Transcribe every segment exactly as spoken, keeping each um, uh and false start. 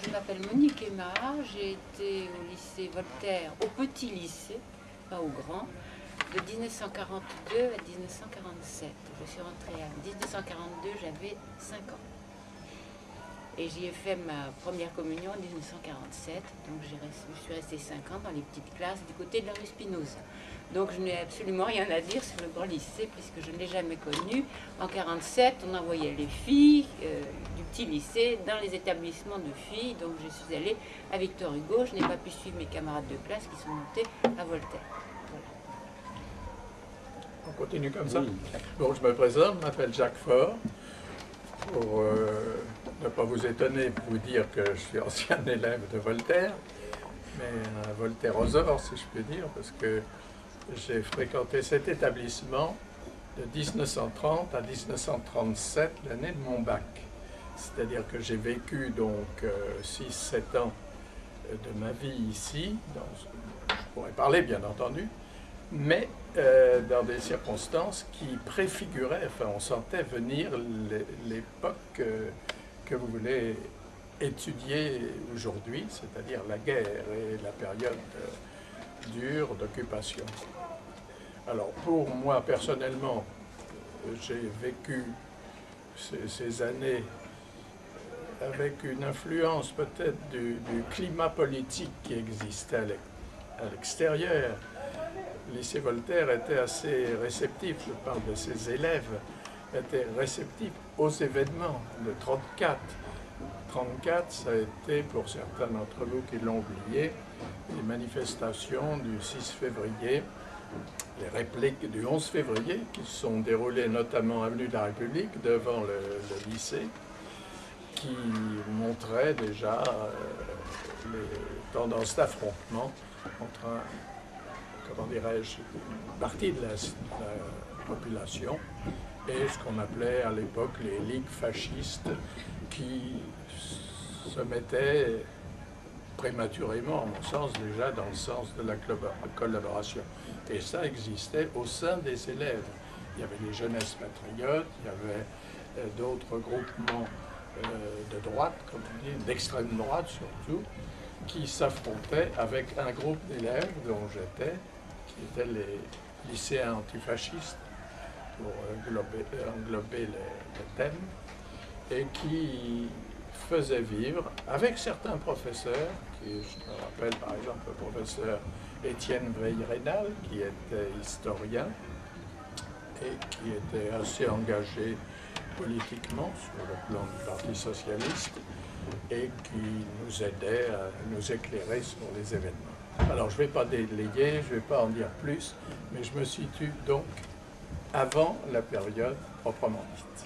je m'appelle Monique Aymar, j'ai été au lycée Voltaire, au petit lycée, pas au grand, de mille neuf cent quarante-deux à mille neuf cent quarante-sept. Je suis rentrée en mille neuf cent quarante-deux, j'avais cinq ans. Et j'y ai fait ma première communion en mille neuf cent quarante-sept, donc je suis restée cinq ans dans les petites classes du côté de la rue Spinoza. Donc je n'ai absolument rien à dire sur le grand lycée puisque je ne l'ai jamais connu. En mille neuf cent quarante-sept, on envoyait les filles euh, du petit lycée dans les établissements de filles, donc je suis allée à Victor Hugo. Je n'ai pas pu suivre mes camarades de classe qui sont montés à Voltaire. Voilà. On continue comme ça. Oui. Bon, je me présente, je m'appelle Jacques Faure. Pour euh, ne pas vous étonner, pour vous dire que je suis ancien élève de Voltaire, mais un Voltaire-osor, si je peux dire, parce que j'ai fréquenté cet établissement de mille neuf cent trente à mille neuf cent trente-sept, l'année de mon bac. C'est-à-dire que j'ai vécu donc euh, six sept ans de ma vie ici, dans, je pourrais parler bien entendu, mais euh, dans des circonstances qui préfiguraient, enfin on sentait venir l'époque euh, que vous voulez étudier aujourd'hui, c'est-à-dire la guerre et la période euh, dure d'occupation. Alors pour moi personnellement, j'ai vécu ces, ces années avec une influence peut-être du, du climat politique qui existait à l'extérieur. Le lycée Voltaire était assez réceptif, je parle de ses élèves, était réceptif aux événements de trente-quatre. trente-quatre, ça a été, pour certains d'entre vous qui l'ont oublié, les manifestations du six février, les répliques du onze février, qui se sont déroulées notamment avenue de la République, devant le, le lycée, qui montraient déjà euh, les tendances d'affrontement entre un, comment dirais-je, une partie de la, de la population et ce qu'on appelait à l'époque les ligues fascistes qui se mettaient prématurément, à mon sens, déjà dans le sens de la collaboration. Et ça existait au sein des élèves. Il y avait les jeunesses patriotes, il y avait euh, d'autres groupements euh, de droite, comme on dit, d'extrême droite surtout, qui s'affrontaient avec un groupe d'élèves dont j'étais, qui étaient les lycéens antifascistes, pour englober, englober les, les thèmes, et qui faisaient vivre, avec certains professeurs, qui, je me rappelle par exemple le professeur Étienne Veil-Rénal, qui était historien, et qui était assez engagé politiquement sur le plan du Parti socialiste, et qui nous aidait à nous éclairer sur les événements. Alors je ne vais pas délayer, je ne vais pas en dire plus, mais je me situe donc avant la période proprement dite.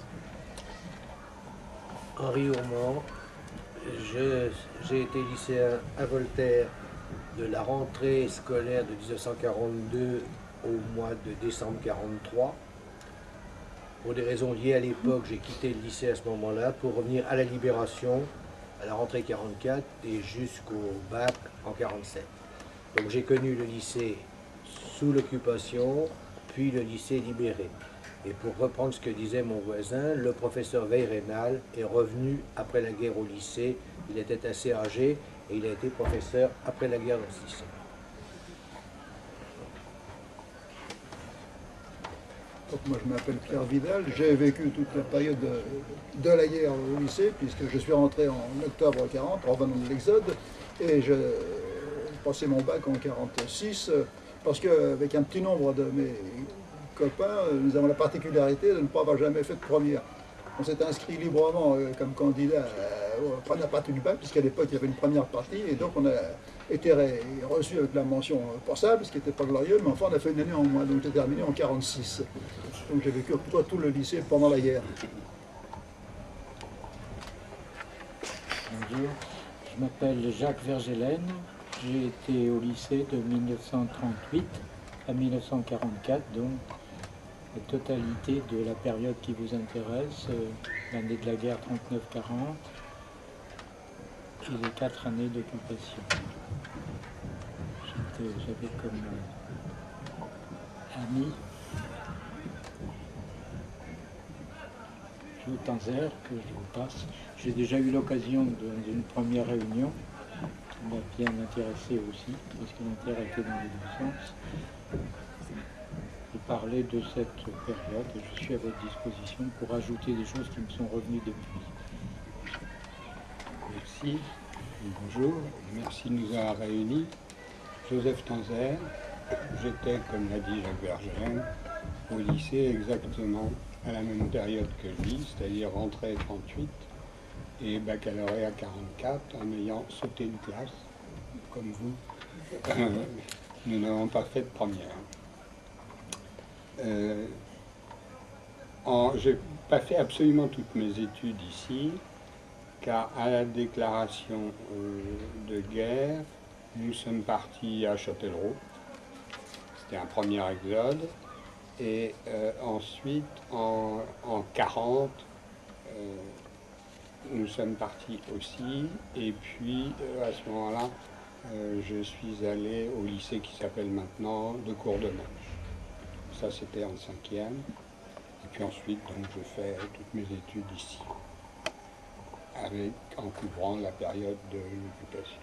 Henri Ourmand, j'ai été lycéen à Voltaire de la rentrée scolaire de mille neuf cent quarante-deux au mois de décembre mille neuf cent quarante-trois. Pour des raisons liées à l'époque, j'ai quitté le lycée à ce moment-là pour revenir à la Libération, à la rentrée quarante-quatre et jusqu'au bac en quarante-sept. Donc j'ai connu le lycée sous l'occupation, puis le lycée libéré. Et pour reprendre ce que disait mon voisin, le professeur Veil-Rénal est revenu après la guerre au lycée. Il était assez âgé et il a été professeur après la guerre dans ce lycée. Donc moi je m'appelle Pierre Vidal, j'ai vécu toute la période de, de la guerre au lycée, puisque je suis rentré en octobre quarante, en revenant de l'Exode, et je passé mon bac en quarante-six, parce qu'avec un petit nombre de mes copains, nous avons la particularité de ne pas avoir jamais fait de première. On s'est inscrit librement euh, comme candidat euh, à la première partie du bac, puisqu'à l'époque il y avait une première partie, et donc on a été reçu avec la mention passable, ce qui n'était pas glorieux, mais enfin on a fait une année en moins, donc j'ai terminé en quarante-six. Donc j'ai vécu tout, tout le lycée pendant la guerre. Bonjour, je m'appelle Jacques Vergelaine, j'ai été au lycée de mille neuf cent trente-huit à mille neuf cent quarante-quatre, donc la totalité de la période qui vous intéresse, euh, l'année de la guerre trente-neuf quarante et les quatre années d'occupation. J'avais comme euh, ami Claude Tanzer, que je vous passe. J'ai déjà eu l'occasion d'une première réunion qui m'a bien intéressé aussi, parce que l'intérêt était dans les deux sens, de parler de cette période. Et je suis à votre disposition pour ajouter des choses qui me sont revenues depuis. Merci. Bonjour. Merci de nous avoir réunis. Joseph Tanzer. J'étais, comme l'a dit Jacques Vergelaine, au lycée exactement à la même période que lui, c'est-à-dire rentrée trente-huit et baccalauréat quarante-quatre, en ayant sauté une classe, comme vous. Euh, nous n'avons pas fait de première. Euh, Je n'ai pas fait absolument toutes mes études ici, car à la déclaration euh, de guerre, nous sommes partis à Châtellerault. C'était un premier exode. Et euh, ensuite, en, en quarante, euh, nous sommes partis aussi. Et puis, euh, à ce moment-là, euh, je suis allé au lycée qui s'appelle maintenant de Courdemanche. Ça, c'était en cinquième. Et puis ensuite, donc, je fais toutes mes études ici, avec, en couvrant la période de l'occupation.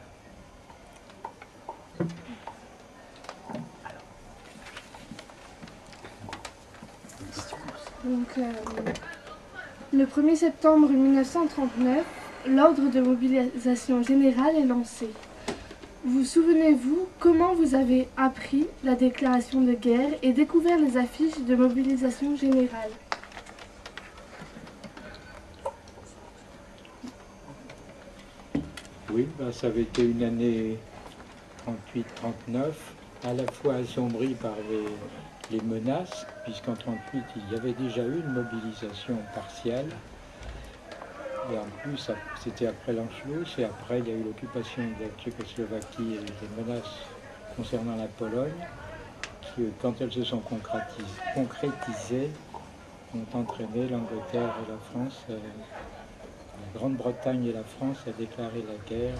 Donc, euh, le premier septembre mille neuf cent trente-neuf, l'ordre de mobilisation générale est lancé. Vous souvenez-vous comment vous avez appris la déclaration de guerre et découvert les affiches de mobilisation générale? Oui, ben, ça avait été une année trente-huit trente-neuf, à la fois assombrie par les, les menaces, puisqu'en trente-huit, il y avait déjà eu une mobilisation partielle. Et en plus, c'était après l'Anschluss, et après, il y a eu l'occupation de la Tchécoslovaquie et les menaces concernant la Pologne, qui, quand elles se sont concrétisées, ont entraîné l'Angleterre et la France, euh, la Grande-Bretagne et la France à déclarer la guerre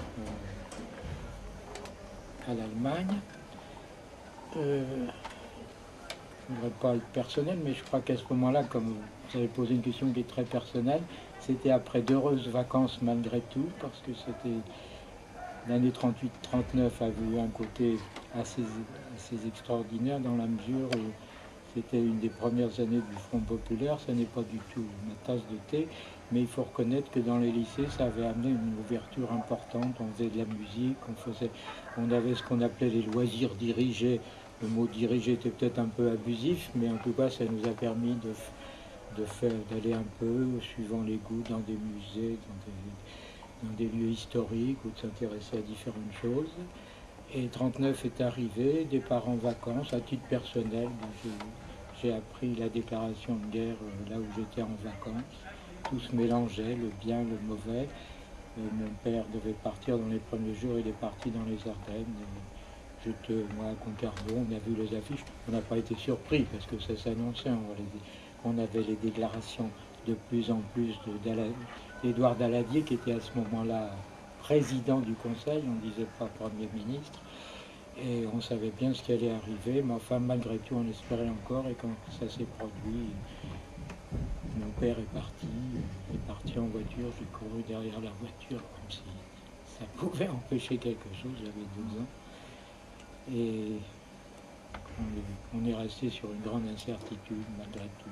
euh, à l'Allemagne. Euh, je ne voudrais pas être personnel, mais je crois qu'à ce moment-là, comme vous avez posé une question qui est très personnelle, c'était après d'heureuses vacances malgré tout, parce que c'était l'année trente-huit trente-neuf avait eu un côté assez, assez extraordinaire dans la mesure où c'était une des premières années du Front populaire. Ce n'est pas du tout ma tasse de thé, mais il faut reconnaître que dans les lycées, ça avait amené une ouverture importante. On faisait de la musique, on, faisait, on avait ce qu'on appelait les loisirs dirigés. Le mot dirigé était peut-être un peu abusif, mais en tout cas, ça nous a permis de, de faire, d'aller un peu, suivant les goûts, dans des musées, dans des, dans des lieux historiques, ou de s'intéresser à différentes choses. Et trente-neuf est arrivé, départ en vacances, à titre personnel. J'ai appris la déclaration de guerre là où j'étais en vacances. Tout se mélangeait, le bien, le mauvais. Et mon père devait partir dans les premiers jours, il est parti dans les Ardennes. J'étais, moi, à Concarneau, on a vu les affiches. On n'a pas été surpris parce que ça s'annonçait. On, on avait les déclarations de plus en plus d'Édouard Daladier, qui était à ce moment-là président du Conseil, on ne disait pas Premier ministre. Et on savait bien ce qui allait arriver, mais enfin, malgré tout, on espérait encore. Et quand ça s'est produit, mon père est parti, il est parti en voiture, j'ai couru derrière la voiture, comme si ça pouvait empêcher quelque chose, j'avais douze ans. Et on est, on est resté sur une grande incertitude, malgré tout.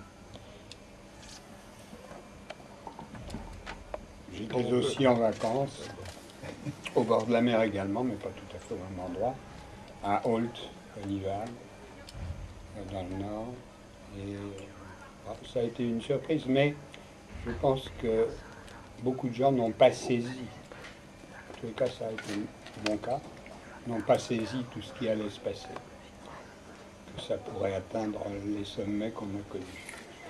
J'étais aussi en vacances, au bord de la mer également, mais pas tout à fait au même endroit, à Holt, à Nivelles, dans le nord. Et ça a été une surprise, mais je pense que beaucoup de gens n'ont pas saisi, en tous les cas ça a été mon cas, n'ont pas saisi tout ce qui allait se passer, que ça pourrait atteindre les sommets qu'on a connus.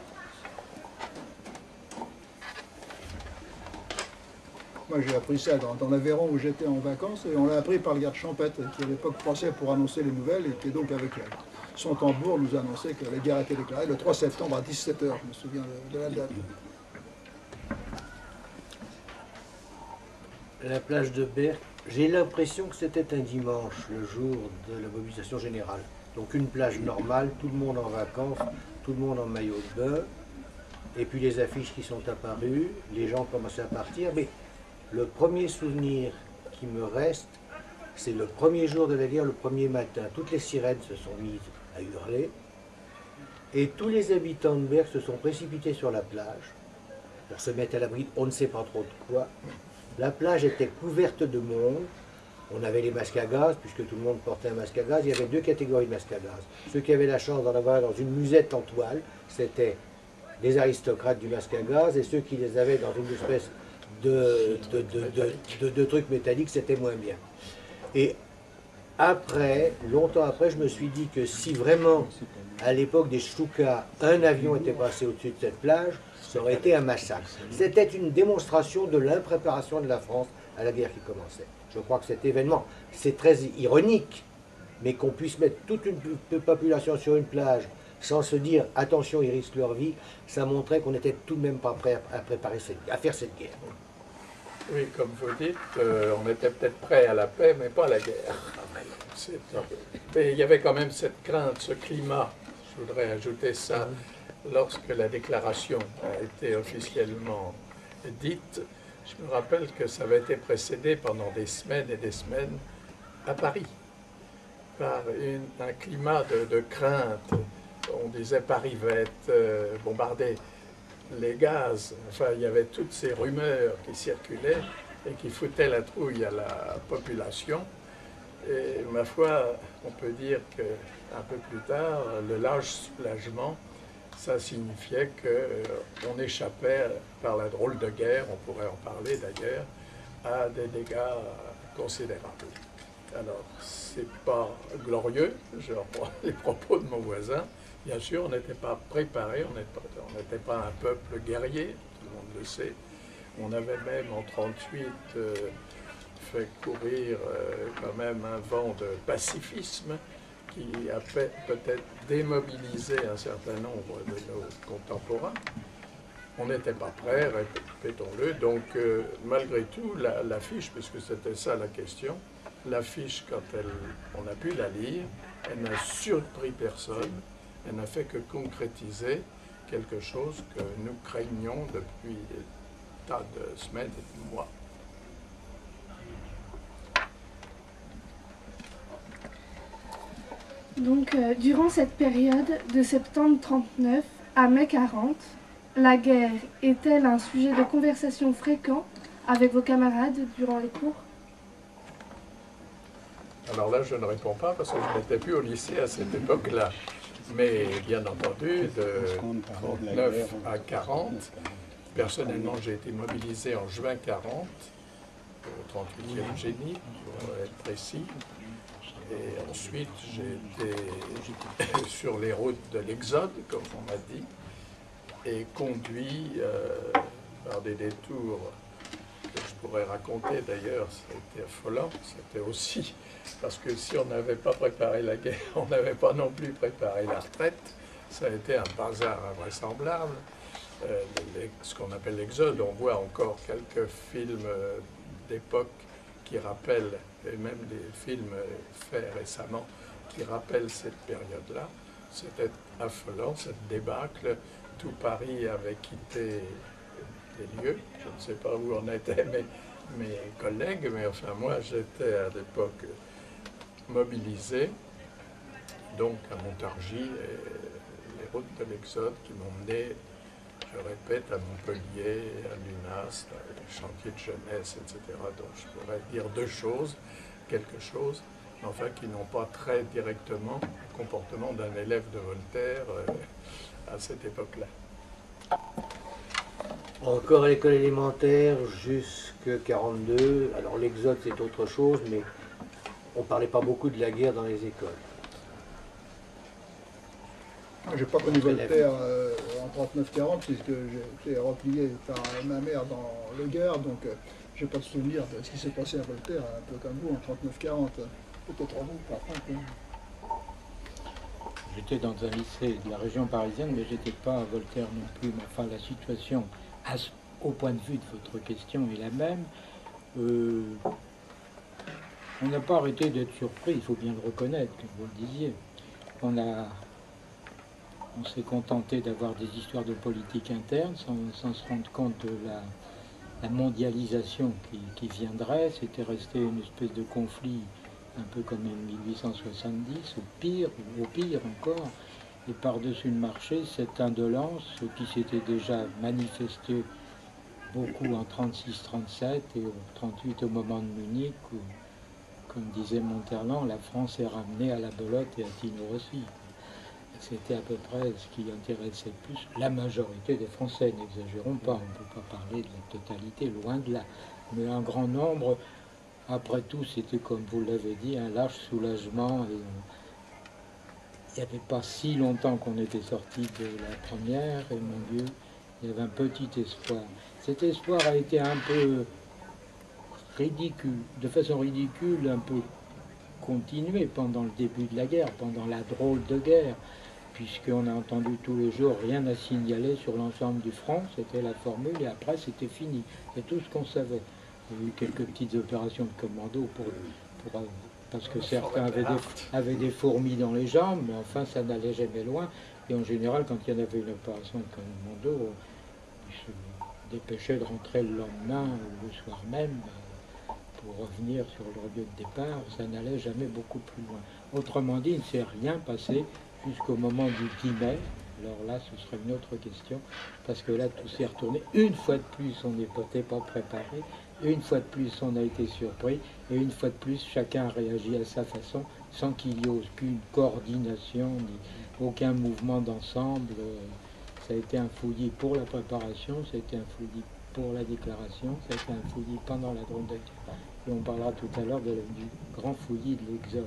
Moi j'ai appris ça dans, dans l'Aveyron où j'étais en vacances, et on l'a appris par le garde champêtre qui à l'époque passait pour annoncer les nouvelles, et qui donc avec la, son tambour nous annonçait que la guerre était déclarée le trois septembre à dix-sept heures, je me souviens de, de la date. La plage de Berck, j'ai l'impression que c'était un dimanche, le jour de la mobilisation générale. Donc une plage normale, tout le monde en vacances, tout le monde en maillot de bain. et puis les affiches qui sont apparues, les gens commençaient à partir, mais le premier souvenir qui me reste, c'est le premier jour de la guerre, le premier matin. Toutes les sirènes se sont mises à hurler, et tous les habitants de Berck se sont précipités sur la plage, pour se mettre à l'abri, on ne sait pas trop de quoi. La plage était couverte de monde. On avait les masques à gaz, puisque tout le monde portait un masque à gaz. Il y avait deux catégories de masques à gaz. Ceux qui avaient la chance d'en avoir dans une musette en toile, c'était les aristocrates du masque à gaz, et ceux qui les avaient dans une espèce de, de, de, de, de, de truc métallique, c'était moins bien. Et après, longtemps après, je me suis dit que si vraiment, à l'époque des Choukas, un avion était passé au-dessus de cette plage, ça aurait été un massacre. C'était une démonstration de l'impréparation de la France à la guerre qui commençait. Je crois que cet événement, c'est très ironique, mais qu'on puisse mettre toute une population sur une plage sans se dire « attention, ils risquent leur vie », ça montrait qu'on n'était tout de même pas prêt à, préparer cette, à faire cette guerre. Oui, comme vous dites, euh, on était peut-être prêt à la paix, mais pas à la guerre. Mais il y avait quand même cette crainte, ce climat, je voudrais ajouter ça, lorsque la déclaration a été officiellement dite. Je me rappelle que ça avait été précédé pendant des semaines et des semaines à Paris par une, un climat de, de crainte. On disait Paris va être euh, bombardé, les gaz, enfin il y avait toutes ces rumeurs qui circulaient et qui foutaient la trouille à la population. Et ma foi, on peut dire qu'un peu plus tard, le large soulagement, ça signifiait qu'on euh, échappait par la drôle de guerre, on pourrait en parler d'ailleurs, à des dégâts considérables. Alors, c'est pas glorieux, je reprends les propos de mon voisin. Bien sûr, on n'était pas préparé, on n'était pas un peuple guerrier, tout le monde le sait. On avait même en trente-huit euh, fait courir euh, quand même un vent de pacifisme qui a peut-être démobilisé un certain nombre de nos contemporains. On n'était pas prêts, répétons-le. Donc, euh, malgré tout, l'affiche, la, puisque c'était ça la question, l'affiche, quand elle, on a pu la lire, elle n'a surpris personne, elle n'a fait que concrétiser quelque chose que nous craignions depuis des tas de semaines et de mois. Donc, euh, durant cette période de septembre trente-neuf à mai quarante, la guerre est-elle un sujet de conversation fréquent avec vos camarades durant les cours? Alors là, je ne réponds pas parce que je n'étais plus au lycée à cette époque-là. Mais bien entendu, de trente-neuf à quarante, personnellement, j'ai été mobilisé en juin quarante, au trente-huitième génie, pour être précis. Et ensuite, j'ai été sur les routes de l'Exode, comme on m'a dit, et conduit euh, par des détours que je pourrais raconter d'ailleurs, c'était affolant, c'était aussi parce que si on n'avait pas préparé la guerre, on n'avait pas non plus préparé la retraite, ça a été un bazar invraisemblable. Euh, les, ce qu'on appelle l'Exode, on voit encore quelques films euh, d'époque qui rappellent, et même des films faits récemment, qui rappellent cette période-là. C'était affolant, cette débâcle. Tout Paris avait quitté les lieux. Je ne sais pas où en étaient mes, mes collègues, mais enfin moi j'étais à l'époque mobilisé, donc à Montargis, et les routes de l'Exode qui m'emmenaient, je répète, à Montpellier, à l'UNAS, les chantiers de jeunesse, et cetera. Donc je pourrais dire deux choses, quelque chose, mais enfin qui n'ont pas très directement le comportement d'un élève de Voltaire euh, à cette époque-là. Encore à l'école élémentaire jusqu'à quarante-deux, alors l'exode c'est autre chose, mais on ne parlait pas beaucoup de la guerre dans les écoles. Je n'ai pas connu Voltaire euh, en trente-neuf quarante, puisque j'ai été replié par ma mère dans le Gard, donc euh, je n'ai pas de souvenir de ce qui s'est passé à Voltaire, un peu comme vous, en trente-neuf quarante. Peut-être à vous, par contre. Hein. J'étais dans un lycée de la région parisienne, mais j'étais pas à Voltaire non plus. Mais enfin, la situation, à, au point de vue de votre question, est la même. Euh, on n'a pas arrêté d'être surpris, il faut bien le reconnaître, comme vous le disiez. On a on s'est contenté d'avoir des histoires de politique interne sans, sans se rendre compte de la, la mondialisation qui, qui viendrait. C'était resté une espèce de conflit un peu comme en mille huit cent soixante-dix, au pire, au pire encore. Et par-dessus le marché, cette indolence qui s'était déjà manifestée beaucoup en trente-six trente-sept et en trente-huit au moment de Munich, où, comme disait Monterland, la France est ramenée à la belote et à Tino Rossi. C'était à peu près ce qui intéressait le plus la majorité des Français, n'exagérons pas, on ne peut pas parler de la totalité, loin de là. Mais un grand nombre, après tout, c'était comme vous l'avez dit, un large soulagement. Et il n'y avait pas si longtemps qu'on était sorti de la première, et mon Dieu, il y avait un petit espoir. Cet espoir a été un peu ridicule, de façon ridicule, un peu continué pendant le début de la guerre, pendant la drôle de guerre, puisqu'on a entendu tous les jours rien à signaler sur l'ensemble du front, c'était la formule, et après c'était fini, c'est tout ce qu'on savait. Il y a eu quelques petites opérations de commando pour, pour, parce que certains avaient des, avaient des fourmis dans les jambes, mais enfin ça n'allait jamais loin, et en général quand il y en avait une opération de commando, ils se dépêchaient de rentrer le lendemain ou le soir même pour revenir sur leur lieu de départ, ça n'allait jamais beaucoup plus loin. Autrement dit, il ne s'est rien passé jusqu'au moment du dix mai. Alors là, ce serait une autre question, parce que là, tout s'est retourné. Une fois de plus, on n'était pas préparé, une fois de plus, on a été surpris, et une fois de plus, chacun a réagi à sa façon, sans qu'il y ait aucune coordination, ni aucun mouvement d'ensemble. Ça a été un fouillis pour la préparation, ça a été un fouillis pour la déclaration, ça a été un fouillis pendant la drôle de guerre. Et on parlera tout à l'heure du grand fouillis de l'Exode.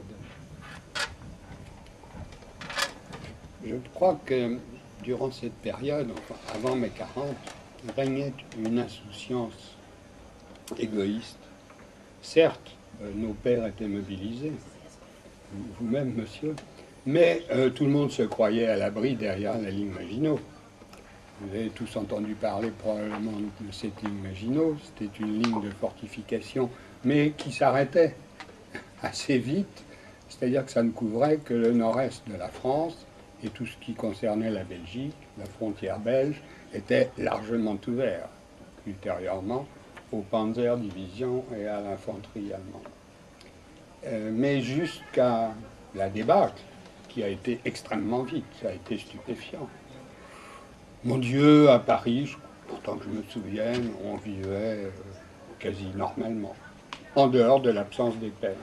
Je crois que durant cette période, enfin, avant mai quarante, régnait une insouciance égoïste. Certes, euh, nos pères étaient mobilisés, vous-même, monsieur, mais euh, tout le monde se croyait à l'abri derrière la ligne Maginot. Vous avez tous entendu parler probablement de cette ligne Maginot. C'était une ligne de fortification, mais qui s'arrêtait assez vite. C'est-à-dire que ça ne couvrait que le nord-est de la France, et tout ce qui concernait la Belgique, la frontière belge, était largement ouvert, ultérieurement, aux Panzer-divisions et à l'infanterie allemande. Euh, mais jusqu'à la débâcle, qui a été extrêmement vite, ça a été stupéfiant. Mon Dieu, à Paris, pourtant que je me souvienne, on vivait euh, quasi normalement, en dehors de l'absence des pères.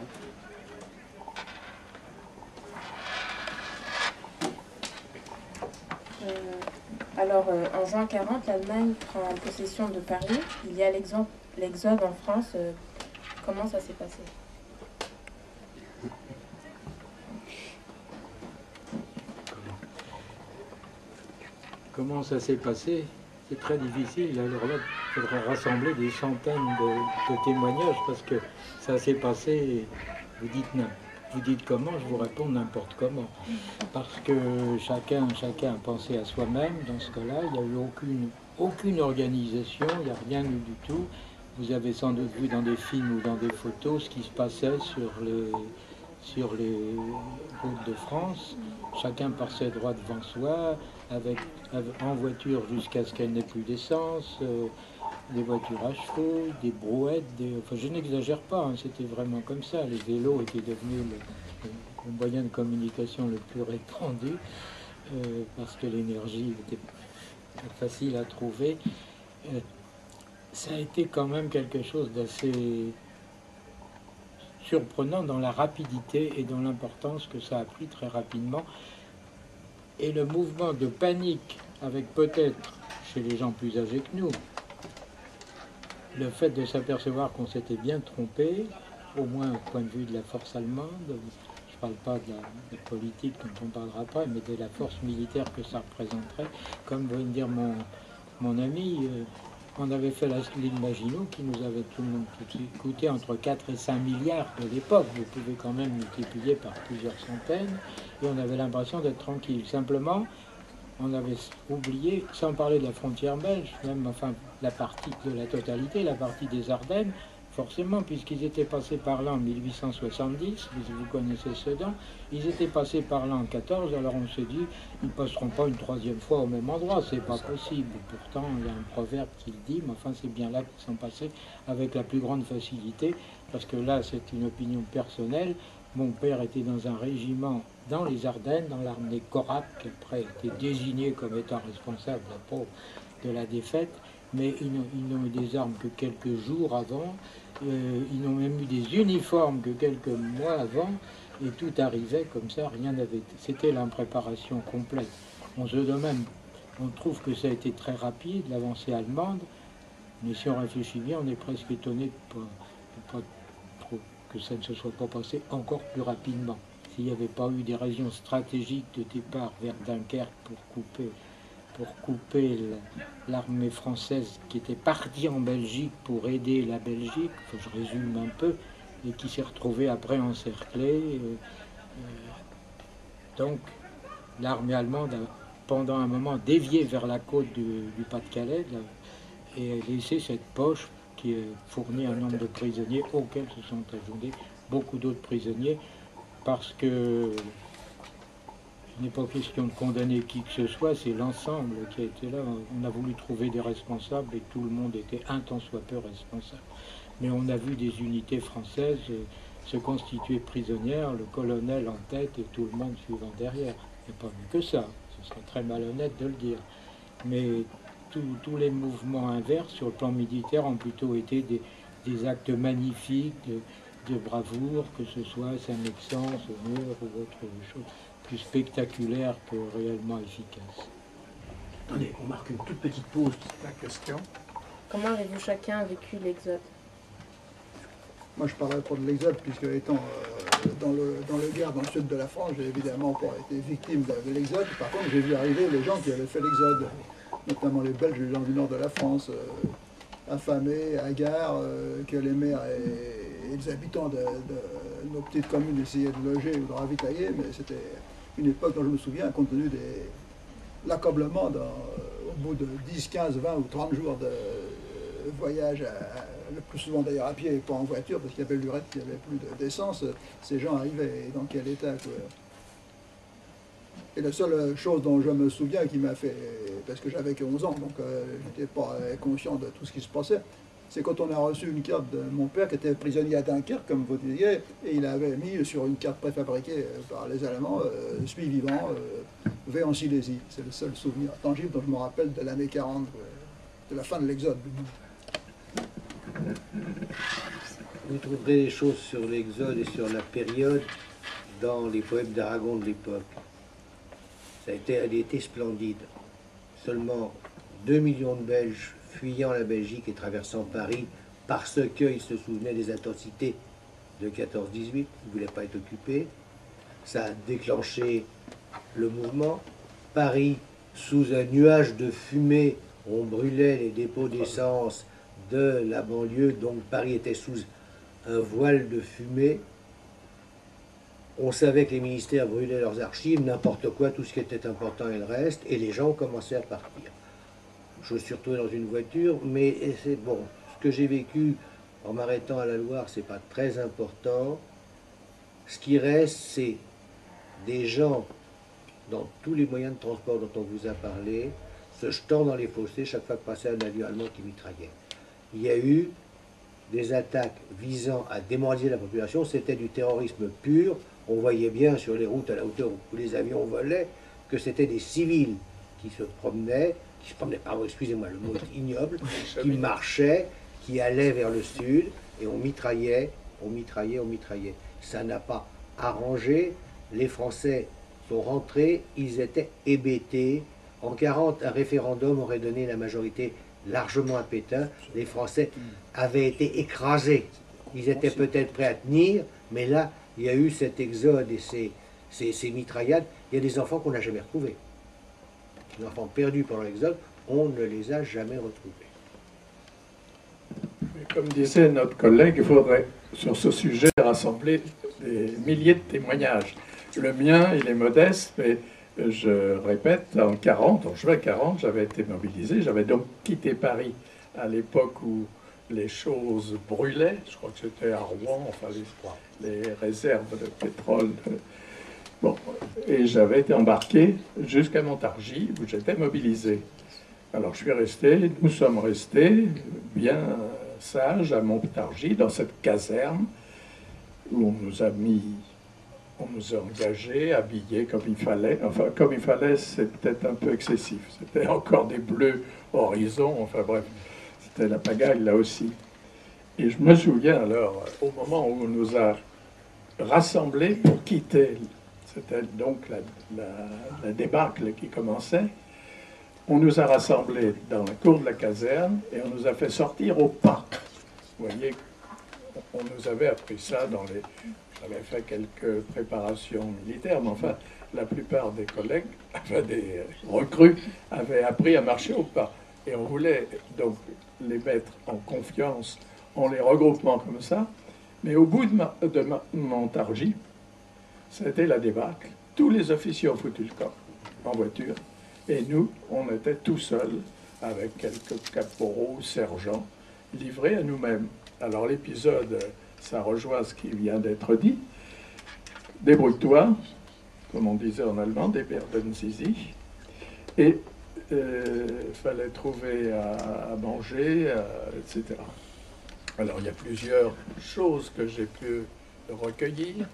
Euh, alors, euh, en juin quarante, l'Allemagne prend possession de Paris. Il y a l'exode en France. Euh, comment ça s'est passé? Comment ça s'est passé? C'est très difficile. Alors là, il faudrait rassembler des centaines de, de témoignages parce que ça s'est passé, vous dites non. Vous dites comment, je vous réponds n'importe comment. Parce que chacun, chacun a pensé à soi-même dans ce cas-là. Il n'y a eu aucune, aucune organisation, il n'y a rien eu du tout. Vous avez sans doute vu dans des films ou dans des photos ce qui se passait sur les, sur les routes de France. Chacun par ses droits devant soi, avec, avec, en voiture jusqu'à ce qu'elle n'ait plus d'essence. Euh, des voitures à chevaux, des brouettes, des... enfin je n'exagère pas, hein, c'était vraiment comme ça. Les vélos étaient devenus le, le moyen de communication le plus répandu euh, parce que l'énergie était facile à trouver. Euh, ça a été quand même quelque chose d'assez surprenant dans la rapidité et dans l'importance que ça a pris très rapidement. Et le mouvement de panique, avec peut-être chez les gens plus âgés que nous, le fait de s'apercevoir qu'on s'était bien trompé, au moins au point de vue de la force allemande, je ne parle pas de la, de la politique dont on ne parlera pas, mais de la force militaire que ça représenterait. Comme vient de dire mon, mon ami, euh, on avait fait la ligne Maginot qui nous avait tout le monde coûté entre quatre et cinq milliards de l'époque. Vous pouvez quand même multiplier par plusieurs centaines, et on avait l'impression d'être tranquille. Simplement, on avait oublié, sans parler de la frontière belge, même enfin la partie de la totalité, la partie des Ardennes, forcément, puisqu'ils étaient passés par là en mille huit cent soixante-dix, vous, vous connaissez Sedan, ils étaient passés par là en quatorze, alors on s'est dit, ils ne passeront pas une troisième fois au même endroit, c'est pas possible. Pourtant, il y a un proverbe qui le dit, mais enfin, c'est bien là qu'ils sont passés avec la plus grande facilité, parce que là, c'est une opinion personnelle. Mon père était dans un régiment dans les Ardennes, dans l'armée Corac, qui après a été désigné comme étant responsable de la défaite, mais ils n'ont eu des armes que quelques jours avant, euh, ils n'ont même eu des uniformes que quelques mois avant, et tout arrivait comme ça, rien n'avait été. C'était l'impréparation complète. On se demande, on trouve que ça a été très rapide, l'avancée allemande, mais si on réfléchit bien, on est presque étonné de pas, de pas trop, que ça ne se soit pas passé encore plus rapidement. S'il n'y avait pas eu des régions stratégiques de départ vers Dunkerque pour couper, pour couper l'armée française qui était partie en Belgique pour aider la Belgique, enfin, je résume un peu, et qui s'est retrouvée après encerclée. Euh, euh, donc l'armée allemande a pendant un moment dévié vers la côte du, du Pas-de-Calais et a laissé cette poche qui fournit un nombre de prisonniers auxquels se sont ajoutés beaucoup d'autres prisonniers, parce que il n'est pas question de condamner qui que ce soit, c'est l'ensemble qui a été là. On a voulu trouver des responsables et tout le monde était un tant soit peu responsable. Mais on a vu des unités françaises se constituer prisonnières, le colonel en tête et tout le monde suivant derrière. Il n'y a pas vu que ça, ce serait très malhonnête de le dire. Mais tous les mouvements inverses sur le plan militaire ont plutôt été des, des actes magnifiques de, de bravoure, que ce soit Saint-Mexence, Saumur ou autre chose, plus spectaculaire que réellement efficace. Attendez, on marque une toute petite pause. La question. Comment avez-vous chacun vécu l'exode? Moi, je parlerai pas de l'exode, puisque étant euh, dans, le, dans le guerre dans le sud de la France, j'ai évidemment pas été victime de, de l'exode. Par contre, j'ai vu arriver les gens qui avaient fait l'exode, notamment les Belges, les gens du nord de la France, euh, affamés, hagards, euh, que les maires et, et les habitants de, de nos petites communes essayaient de loger ou de ravitailler, mais c'était une époque dont je me souviens, compte tenu de l'accablement au bout de dix, quinze, vingt ou trente jours de voyage, à, le plus souvent d'ailleurs à pied et pas en voiture, parce qu'il y avait le lurette, qu'il n'y avait plus d'essence, ces gens arrivaient dans quel état, quoi. Et la seule chose dont je me souviens qui m'a fait, parce que j'avais que onze ans, donc euh, je n'étais pas conscient de tout ce qui se passait, c'est quand on a reçu une carte de mon père qui était prisonnier à Dunkerque, comme vous disiez, et il avait mis sur une carte préfabriquée par les Allemands, euh, « Suis vivant, euh, V en Silésie ». C'est le seul souvenir tangible dont je me rappelle de l'année quarante, de la fin de l'Exode. Vous trouverez des choses sur l'Exode et sur la période dans les poèmes d'Aragon de l'époque. Ça a été, elle a été splendide. Seulement deux millions de Belges fuyant la Belgique et traversant Paris parce qu'ils se souvenaient des atrocités de quatorze dix-huit, ils ne voulaient pas être occupés. Ça a déclenché le mouvement. Paris, sous un nuage de fumée, on brûlait les dépôts d'essence de la banlieue, donc Paris était sous un voile de fumée. On savait que les ministères brûlaient leurs archives, n'importe quoi, tout ce qui était important et le reste, et les gens ont commencé à partir. Je me suis retrouvé dans une voiture, mais c'est bon. Ce que j'ai vécu en m'arrêtant à la Loire, c'est pas très important. Ce qui reste, c'est des gens dans tous les moyens de transport dont on vous a parlé, se jetant dans les fossés chaque fois que passait un avion allemand qui mitraillait. Il y a eu des attaques visant à démoraliser la population, c'était du terrorisme pur. On voyait bien sur les routes à la hauteur où les avions volaient que c'était des civils qui se promenaient, qui se promenaient, pardon, excusez-moi, le mot est ignoble, qui marchaient, qui allaient vers le sud, et on mitraillait, on mitraillait, on mitraillait. Ça n'a pas arrangé, les Français sont rentrés, ils étaient hébétés. En quarante, un référendum aurait donné la majorité largement à Pétain. Les Français avaient été écrasés. Ils étaient peut-être prêts à tenir, mais là, il y a eu cet exode et ces, ces, ces mitraillades. Il y a des enfants qu'on n'a jamais retrouvés. Les enfants perdus pendant l'exode, on ne les a jamais retrouvés. Mais comme disait notre collègue, il faudrait sur ce sujet rassembler des milliers de témoignages. Le mien, il est modeste, mais je répète, en quarante, en juin quarante, j'avais été mobilisé. J'avais donc quitté Paris à l'époque où les choses brûlaient. Je crois que c'était à Rouen, enfin les, les réserves de pétrole. De... Bon, et j'avais été embarqué jusqu'à Montargis, où j'étais mobilisé. Alors je suis resté, nous sommes restés bien sages à Montargis, dans cette caserne, où on nous a mis, on nous a engagés, habillés comme il fallait. Enfin, comme il fallait, c'était un peu excessif. C'était encore des bleus horizons, enfin bref, c'était la pagaille là aussi. Et je me souviens alors, au moment où on nous a rassemblés pour quitter, c'était donc la, la, la débâcle qui commençait, on nous a rassemblés dans la cour de la caserne et on nous a fait sortir au pas. Vous voyez, on nous avait appris ça dans les... J'avais fait quelques préparations militaires, mais enfin, la plupart des collègues, enfin des recrues, avaient appris à marcher au pas. Et on voulait donc les mettre en confiance en les regroupements comme ça. Mais au bout de, ma, de ma, Montargis, c'était la débâcle. Tous les officiers ont foutu le camp en voiture. Et nous, on était tout seuls, avec quelques caporaux, sergents, livrés à nous-mêmes. Alors l'épisode, ça rejoint ce qui vient d'être dit. Débrouille-toi, comme on disait en allemand, déberden Sie sich. Et il euh, fallait trouver à, à manger, à, et cetera. Alors il y a plusieurs choses que j'ai pu recueillir.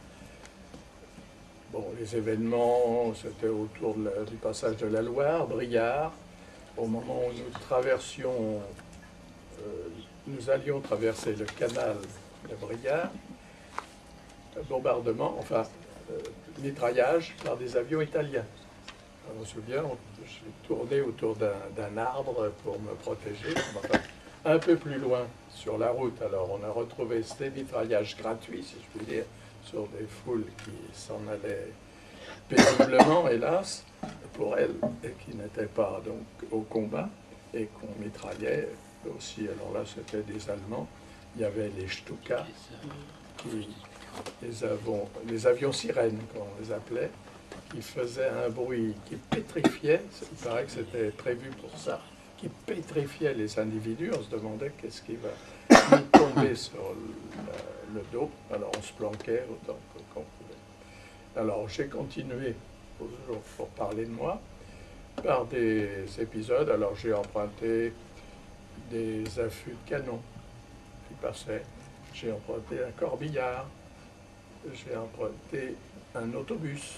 Bon, les événements, c'était autour de la, du passage de la Loire, Briard. Au moment où nous traversions, euh, nous allions traverser le canal de Briard, bombardement, enfin, euh, mitraillage par des avions italiens. Je me souviens, j'ai tourné autour d'un arbre pour me protéger. Enfin, un peu plus loin, sur la route, alors on a retrouvé ces mitraillages gratuits, si je puis dire, sur des foules qui s'en allaient paisiblement, hélas, pour elles, et qui n'étaient pas donc au combat, et qu'on mitraillait aussi. Alors là, c'était des Allemands. Il y avait les Stuka, qui, les, avons, les avions sirènes, comme on les appelait, qui faisaient un bruit qui pétrifiait, il paraît que c'était prévu pour ça, qui pétrifiait les individus. On se demandait qu'est-ce qui va nous tomber sur le, le dos. Alors on se planquait autant qu'on pouvait. Alors j'ai continué, toujours pour parler de moi, par des épisodes. Alors j'ai emprunté des affûts de canon qui passaient. J'ai emprunté un corbillard. J'ai emprunté un autobus.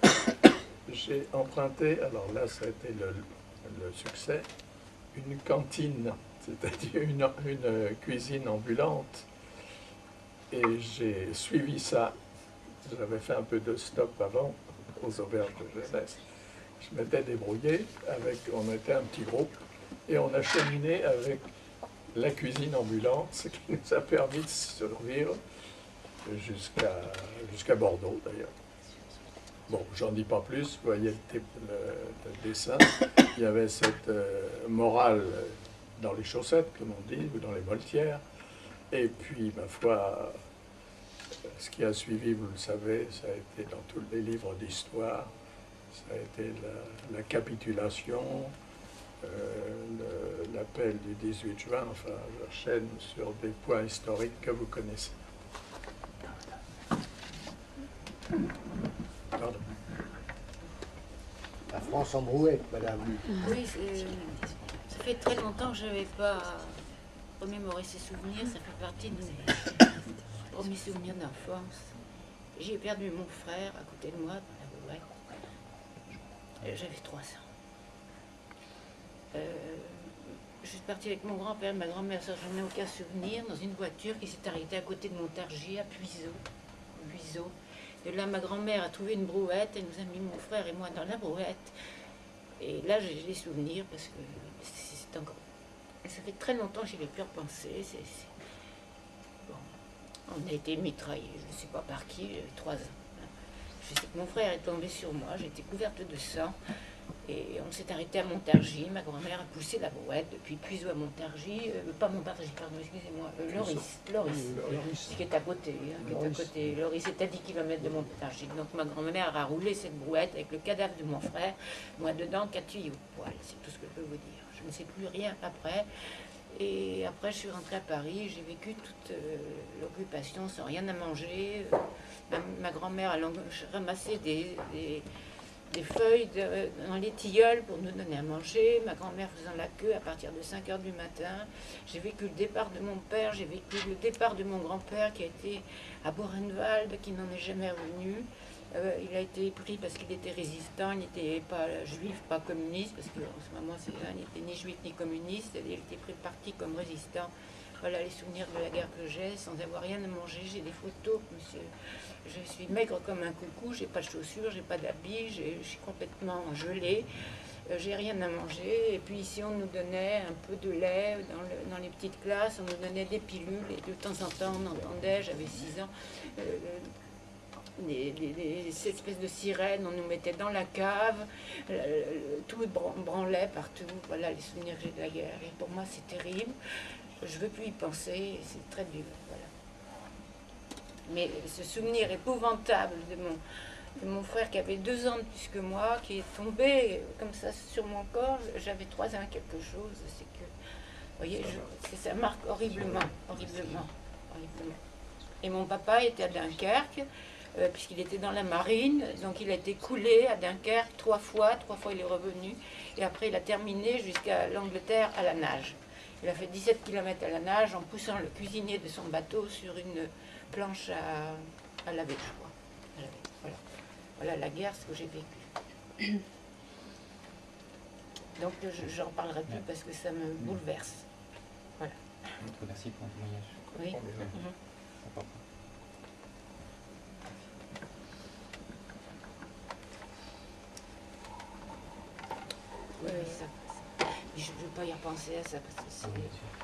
J'ai emprunté, alors là ça a été le, le succès, une cantine, c'est-à-dire une, une cuisine ambulante. Et j'ai suivi ça. J'avais fait un peu de stop avant aux auberges de jeunesse. Je m'étais débrouillé, avec, on était un petit groupe, et on a cheminé avec la cuisine ambulante, ce qui nous a permis de survivre jusqu'à jusqu'à Bordeaux d'ailleurs. Bon, j'en dis pas plus, vous voyez le, le, le dessin, il y avait cette euh, morale dans les chaussettes, comme on dit, ou dans les moltières, et puis, ma foi, ce qui a suivi, vous le savez, ça a été dans tous les livres d'histoire, ça a été la, la capitulation, euh, l'appel du dix-huit juin, enfin, j'enchaîne sur des points historiques que vous connaissez. Pardon. La France en brouette, madame. Oui, ça fait très longtemps que je n'avais pas remémoré ces souvenirs. Ça fait partie de mes premiers souvenirs d'enfance. J'ai perdu mon frère à côté de moi, dans la brouette. J'avais trois ans. Euh, je suis partie avec mon grand-père, ma grand-mère, ça j'en ai aucun souvenir, dans une voiture qui s'est arrêtée à côté de Montargis, à Puiseaux. Puiseaux. Et là, ma grand-mère a trouvé une brouette, elle nous a mis mon frère et moi dans la brouette. Et là, j'ai des souvenirs parce que c'est encore... Ça fait très longtemps que j'y ai pu repenser. C'est, c'est... Bon. On a été mitraillés, je ne sais pas par qui, j'avais trois ans. Je sais que mon frère est tombé sur moi, j'étais couverte de sang. Et on s'est arrêté à Montargis. Ma grand-mère a poussé la brouette depuis Puiseaux à Montargis, euh, pas Montargis, pardon, excusez-moi, euh, Loris, Loris, Loris, qui est à côté, hein, qui est à côté. Loris est à dix kilomètres de Montargis. Donc ma grand-mère a roulé cette brouette avec le cadavre de mon frère, moi dedans, quatre tuyaux de poil, c'est tout ce que je peux vous dire. Je ne sais plus rien après. Et après, je suis rentrée à Paris, j'ai vécu toute euh, l'occupation sans rien à manger. Ma, ma grand-mère a ramassé des, des, des feuilles de, dans les tilleuls pour nous donner à manger. Ma grand-mère faisant la queue à partir de cinq heures du matin. J'ai vécu le départ de mon père, j'ai vécu le départ de mon grand-père qui a été à Borenwald, qui n'en est jamais revenu. Euh, il a été pris parce qu'il était résistant, il n'était pas juif, pas communiste, parce qu'en ce moment, c'est, il n'était ni juif ni communiste, il était pris parti comme résistant. Voilà les souvenirs de la guerre que j'ai, sans avoir rien à manger. J'ai des photos, monsieur. Je suis maigre comme un coucou, j'ai pas de chaussures, j'ai pas d'habits, je suis complètement gelée, euh, j'ai rien à manger. Et puis ici, on nous donnait un peu de lait dans, le, dans les petites classes, on nous donnait des pilules, et de temps en temps, on entendait, j'avais six ans, euh, Des, des, des, ces espèces de sirènes, on nous mettait dans la cave, euh, tout branlait partout. Voilà les souvenirs que j'ai de la guerre. Et pour moi, c'est terrible. Je ne veux plus y penser, c'est très dur. Voilà. Mais ce souvenir épouvantable de mon, de mon frère qui avait deux ans de plus que moi, qui est tombé comme ça sur mon corps, j'avais trois ans quelque chose, c'est que, vous voyez, je, ça marque horriblement, horriblement, horriblement. Et mon papa était à Dunkerque, Euh, puisqu'il était dans la marine, donc il a été coulé à Dunkerque trois fois, trois fois il est revenu, et après il a terminé jusqu'à l'Angleterre à la nage. Il a fait dix-sept kilomètres à la nage en poussant le cuisinier de son bateau sur une planche à, à laver, je crois. À laver. Voilà. Voilà la guerre, ce que j'ai vécu. Donc je n'en parlerai plus parce que ça me bouleverse. Voilà. Merci pour ton témoignage. Oui. Mm-hmm. Oui, oui, ça, ça. Je ne veux pas y repenser à ça parce que c'est...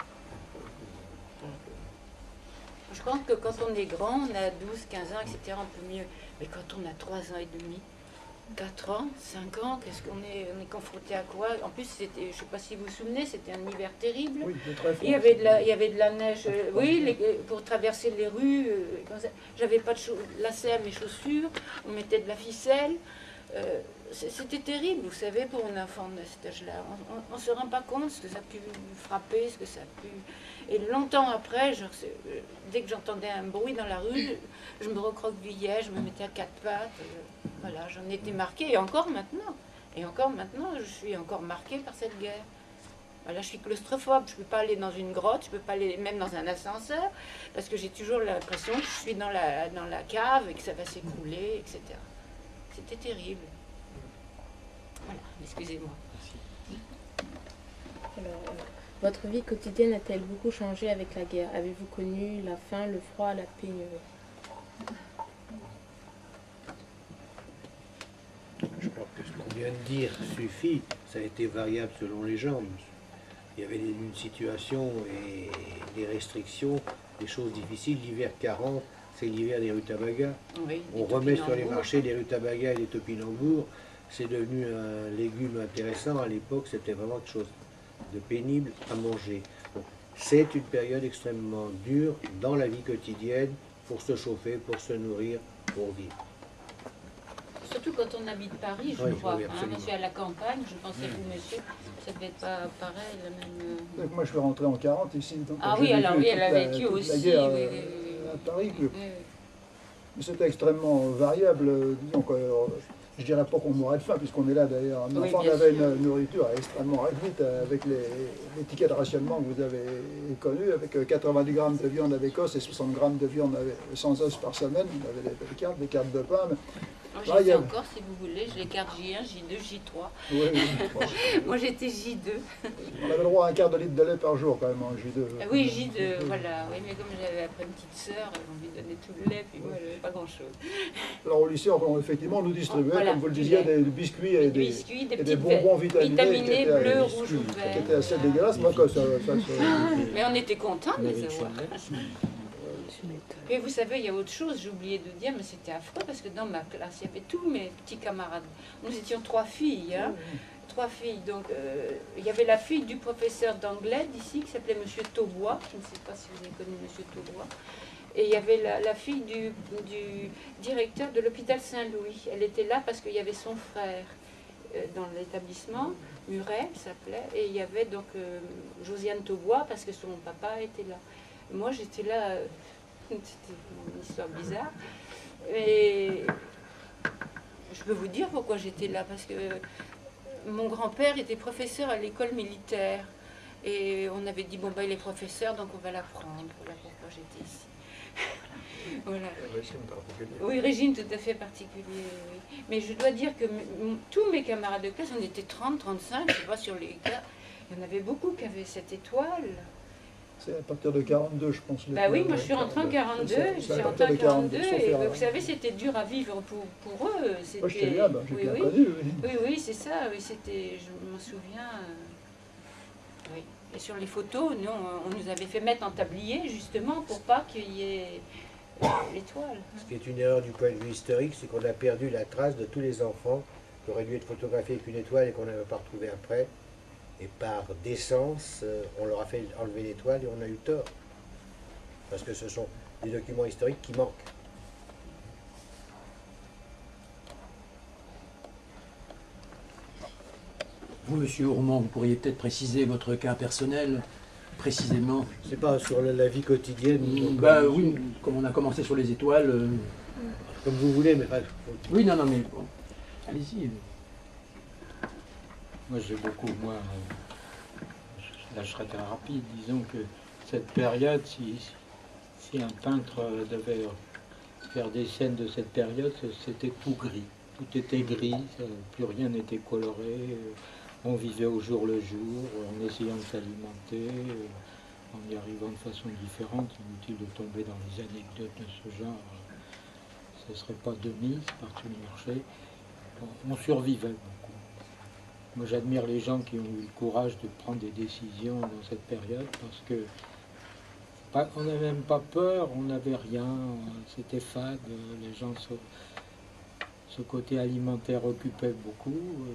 Je pense que quand on est grand, on a douze, quinze ans, et cetera, on peut mieux. Mais quand on a trois ans et demi, quatre ans, cinq ans, qu'est-ce qu'on est, on est confronté à quoi? En plus, c'était, je ne sais pas si vous vous souvenez, c'était un hiver terrible. Oui, très fort. Il y avait de la, il y avait de la neige, euh, oui, les, pour traverser les rues. Euh, J'avais pas de lacets à mes chaussures, on mettait de la ficelle. Euh, C'était terrible, vous savez, pour un enfant de cet âge-là. On ne se rend pas compte ce que ça a pu frapper, ce que ça a pu... Et longtemps après, genre, dès que j'entendais un bruit dans la rue, je me recroquevillais, je me mettais à quatre pattes. Euh, voilà, j'en étais marquée, et encore maintenant. Et encore maintenant, je suis encore marquée par cette guerre. Voilà, je suis claustrophobe, je ne peux pas aller dans une grotte, je ne peux pas aller même dans un ascenseur, parce que j'ai toujours l'impression que je suis dans la, dans la cave et que ça va s'écrouler, et cetera. C'était terrible. Voilà, excusez-moi. Alors, euh, votre vie quotidienne a-t-elle beaucoup changé avec la guerre? Avez-vous connu la faim, le froid, la pénurie? Je crois que ce qu'on vient de dire suffit. Ça a été variable selon les gens. Il y avait une situation et des restrictions, des choses difficiles. L'hiver quarante, c'est l'hiver des rutabagas. Oui, on remet sur les marchés des rutabagas et des topinambours. C'est devenu un légume intéressant. À l'époque, c'était vraiment quelque chose de pénible à manger. C'est une période extrêmement dure dans la vie quotidienne pour se chauffer, pour se nourrir, pour vivre. Surtout quand on habite Paris, je oui, crois. Oui, hein, monsieur à la campagne, je pensais que monsieur, ça devait être pas pareil, la même... Donc moi, je suis rentré en quarante ici. Donc ah oui, alors oui, elle a la, vécu aussi. La guerre, oui, euh, oui, oui. à Paris. Que... Oui, oui. Mais c'était extrêmement variable. Disons que, euh, je dirais pas qu'on mourrait de faim, puisqu'on est là d'ailleurs. Un oui, enfant avait une nourriture extrêmement réduite avec les, les tickets de rationnement que vous avez connus, avec quatre-vingt-dix grammes de viande avec os et soixante grammes de viande avec, sans os par semaine. On avait des, des cartes, des cartes de pain. Mais... Moi, j'étais encore, si vous voulez, j'ai les cartes J un, J deux, J trois. Oui, oui. Moi, j'étais J deux. On avait le droit à un quart de litre de lait par jour, quand même, en J deux. Ah oui, J deux, voilà. Oui, mais comme j'avais après une petite sœur, on lui donnait tout le lait, puis moi, j'avais pas grand-chose. Alors, au lycée, on, effectivement, on nous distribuait, voilà, comme vous le disiez, des biscuits et des, biscuits, des, et des bonbons vitaminés. Vitaminés, bleus, rouges ou verts. C'était assez dégueulasse, moi, quand ça... ça, ça... Mais on était contents de les avoir. Et vous savez, il y a autre chose, j'ai oublié de dire, mais c'était affreux, parce que dans ma classe, il y avait tous mes petits camarades. Nous étions trois filles, hein, mmh. trois filles. Donc, euh, il y avait la fille du professeur d'anglais d'ici, qui s'appelait Monsieur Taubois. Je ne sais pas si vous avez connu Monsieur Taubois. Et il y avait la, la fille du, du directeur de l'hôpital Saint-Louis. Elle était là parce qu'il y avait son frère. euh, dans l'établissement, Muret s'appelait, et il y avait donc euh, Josiane Taubois, parce que son papa était là. Moi j'étais là, euh, c'était une histoire bizarre, et je peux vous dire pourquoi j'étais là, parce que mon grand-père était professeur à l'école militaire, et on avait dit, bon ben il est professeur, donc on va l'apprendre, voilà pourquoi j'étais ici. Voilà. Régime particulier. Oui, régime tout à fait particulier, oui. Mais je dois dire que m- tous mes camarades de classe, on était trente, trente-cinq, je sais pas, sur les gars, il y en avait beaucoup qui avaient cette étoile. C'est à partir de quarante-deux, je pense. Bah oui, moi je suis rentrée en quarante-deux, C'est je ça, suis à rentrée partir en de quarante-deux, quarante-deux, sauf et erreur. vous savez, c'était dur à vivre pour, pour eux. C'était... Moi, j'étais là, bah, j'ai oui, bien oui. connu, oui. Oui, oui, c'est ça, oui, c'était, je m'en souviens. euh, Oui. Et sur les photos, nous, on nous avait fait mettre en tablier, justement, pour pas qu'il y ait euh, l'étoile. Ce qui est une erreur du point de vue historique, c'est qu'on a perdu la trace de tous les enfants qui auraient dû être photographiés avec une étoile et qu'on n'avait pas retrouvé après. Et par décence, euh, on leur a fait enlever l'étoile et on a eu tort. Parce que ce sont des documents historiques qui manquent. Vous, monsieur Ourmand, vous pourriez peut-être préciser votre cas personnel, précisément. C'est pas sur la, la vie quotidienne. donc, Bah euh, oui, comme on a commencé sur les étoiles. euh, Comme vous voulez, mais pas. Oui, non, non, mais bon. Allez-y. Moi, j'ai beaucoup moins. euh, Là, je serais très rapide. Disons que cette période, si, si un peintre devait faire des scènes de cette période, c'était tout gris. Tout était gris, ça- plus rien n'était coloré. euh, On vivait au jour le jour, en essayant de s'alimenter, euh, en y arrivant de façon différente. Inutile de tomber dans les anecdotes de ce genre. Ce ne serait pas de mise partout le marché. On, on survivait beaucoup. Moi, j'admire les gens qui ont eu le courage de prendre des décisions dans cette période parce que pas- on n'avait même pas peur, on n'avait rien, c'était fade. Les gens, ce, ce côté alimentaire occupait beaucoup. euh,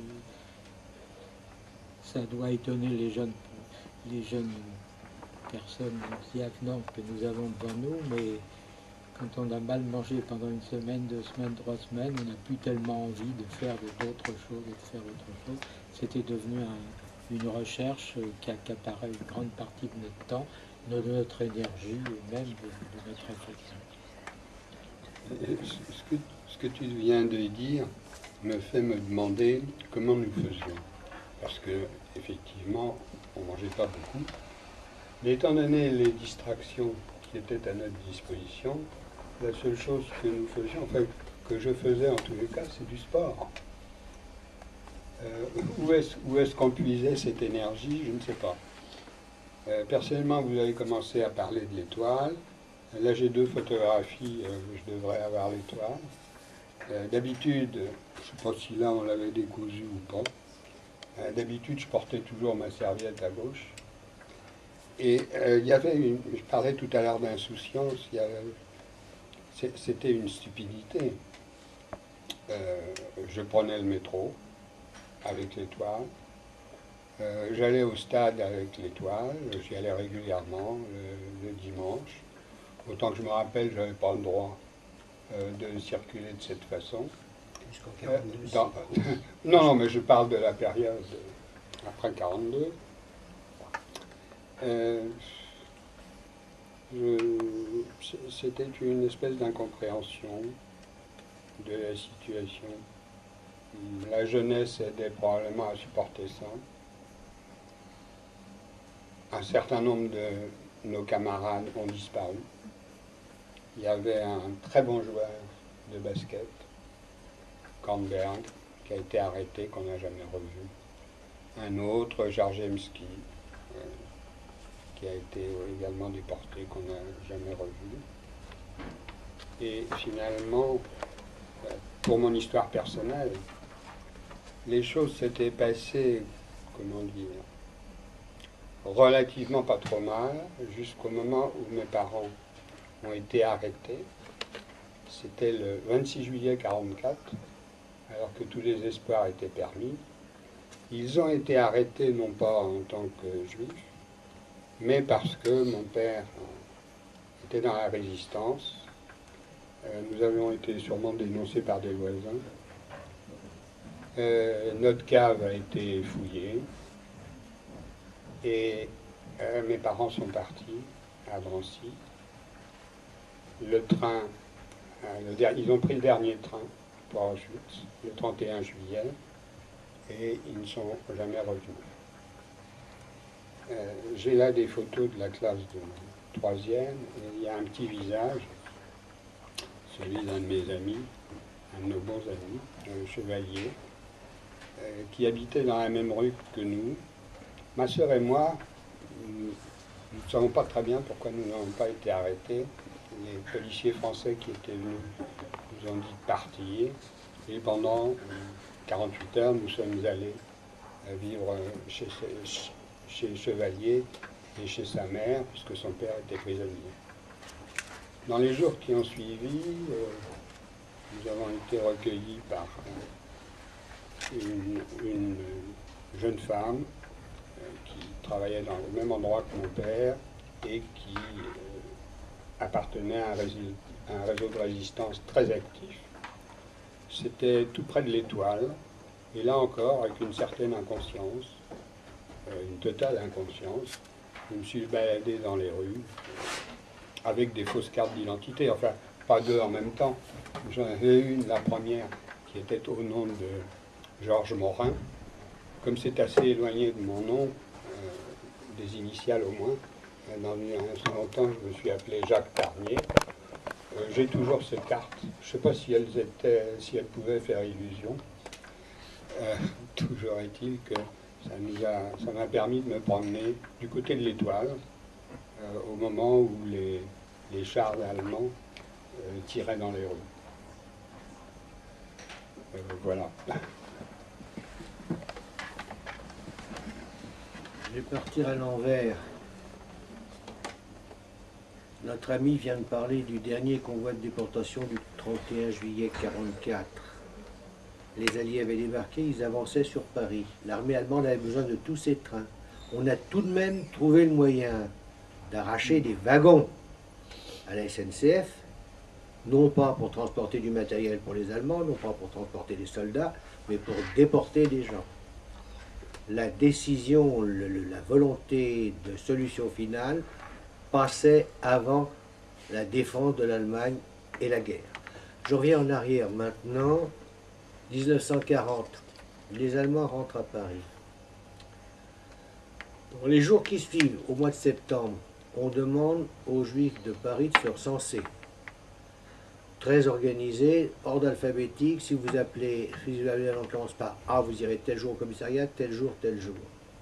Ça doit étonner les jeunes, les jeunes personnes si avenantes que nous avons devant nous, mais quand on a mal mangé pendant une semaine, deux semaines, trois semaines, on n'a plus tellement envie de faire d'autres choses et de faire autre chose. C'était devenu un- une recherche qui accaparait une grande partie de notre temps, de notre énergie et même de, de notre réflexion. Et Ce que, ce que tu viens de dire me fait me demander comment nous faisions. Parce que, effectivement, on ne mangeait pas beaucoup. Mais étant donné les distractions qui étaient à notre disposition, la seule chose que nous faisions, enfin, que je faisais en tous les cas, c'est du sport. Euh, où est-ce, où est-ce qu'on puisait cette énergie? Je ne sais pas. Euh, personnellement, vous avez commencé à parler de l'étoile. Là, j'ai deux photographies euh, où je devrais avoir l'étoile. Euh, d'habitude, je ne sais pas si là on l'avait décousue ou pas. Euh, d'habitude, je portais toujours ma serviette à gauche. Et euh, il y avait une, je parlais tout à l'heure d'insouciance, il y avait, c'est- c'était une stupidité. Euh, je prenais le métro avec l'étoile. Euh, j'allais au stade avec l'étoile, j'y allais régulièrement le, le dimanche. Autant que je me rappelle, je n'avais pas le droit euh, de circuler de cette façon. Jusqu'en Euh, quarante-deux. dans- non, non, mais je parle de la période après quarante-deux. Euh, je- c- C'était une espèce d'incompréhension de la situation. La jeunesse aidait probablement à supporter ça. Un certain nombre de nos camarades ont disparu. Il y avait un très bon joueur de basket, Kornberg, qui a été arrêté, qu'on n'a jamais revu. Un autre, Jarjemski, euh, qui a été également déporté, qu'on n'a jamais revu. Et finalement, euh, pour mon histoire personnelle, les choses s'étaient passées, comment dire, relativement pas trop mal, jusqu'au moment où mes parents ont été arrêtés. C'était le vingt-six juillet quarante-quatre, alors que tous les espoirs étaient permis. Ils ont été arrêtés non pas en tant que juifs, mais parce que mon père était dans la résistance. Euh, Nous avions été sûrement dénoncés par des voisins. Euh, notre cave a été fouillée et euh, mes parents sont partis à Drancy. Le train, euh, le der- ils ont pris le dernier train pour Auschwitz, le trente et un juillet, et ils ne sont jamais revenus. Euh, J'ai là des photos de la classe de troisième, et il y a un petit visage, celui d'un de mes amis, un de nos bons amis, un chevalier, euh, qui habitait dans la même rue que nous. Ma sœur et moi, nous ne savons pas très bien pourquoi nous n'avons pas été arrêtés. Les policiers français qui étaient venus nous ont dit de partir, et pendant quarante-huit heures, nous sommes allés vivre chez, chez le chevalier et chez sa mère, puisque son père était prisonnier. Dans les jours qui ont suivi, euh, nous avons été recueillis par euh, une, une jeune femme euh, qui travaillait dans le même endroit que mon père et qui euh, appartenait à un, réseau, à un réseau de résistance très actif. C'était tout près de l'Étoile, et là encore, avec une certaine inconscience, euh, une totale inconscience, je me suis baladé dans les rues euh, avec des fausses cartes d'identité, enfin, pas deux en même temps. J'en avais une, la première, qui était au nom de Georges Morin. Comme c'est assez éloigné de mon nom, euh, des initiales au moins, dans un second temps, je me suis appelé Jacques Tarnier. Euh, J'ai toujours ces cartes. Je ne sais pas si elles, étaient, si elles pouvaient faire illusion. Euh, toujours est-il que ça nous a, ça m'a permis de me promener du côté de l'Étoile, euh, au moment où les, les chars allemands euh, tiraient dans les rues. Euh, voilà. Je vais partir à l'envers. Notre ami vient de parler du dernier convoi de déportation du trente et un juillet quarante-quatre. Les Alliés avaient débarqué, ils avançaient sur Paris. L'armée allemande avait besoin de tous ces trains. On a tout de même trouvé le moyen d'arracher des wagons à la S N C F, non pas pour transporter du matériel pour les Allemands, non pas pour transporter des soldats, mais pour déporter des gens. La décision, le, le, la volonté de solution finale passait avant la défense de l'Allemagne et la guerre. Je reviens en arrière maintenant, mille neuf cent quarante, les Allemands rentrent à Paris. Dans les jours qui suivent, au mois de septembre, on demande aux Juifs de Paris de se recenser. Très organisé, ordre alphabétique, si vous appelez, si vous avez un commence par A, vous irez tel jour au commissariat, tel jour, tel jour.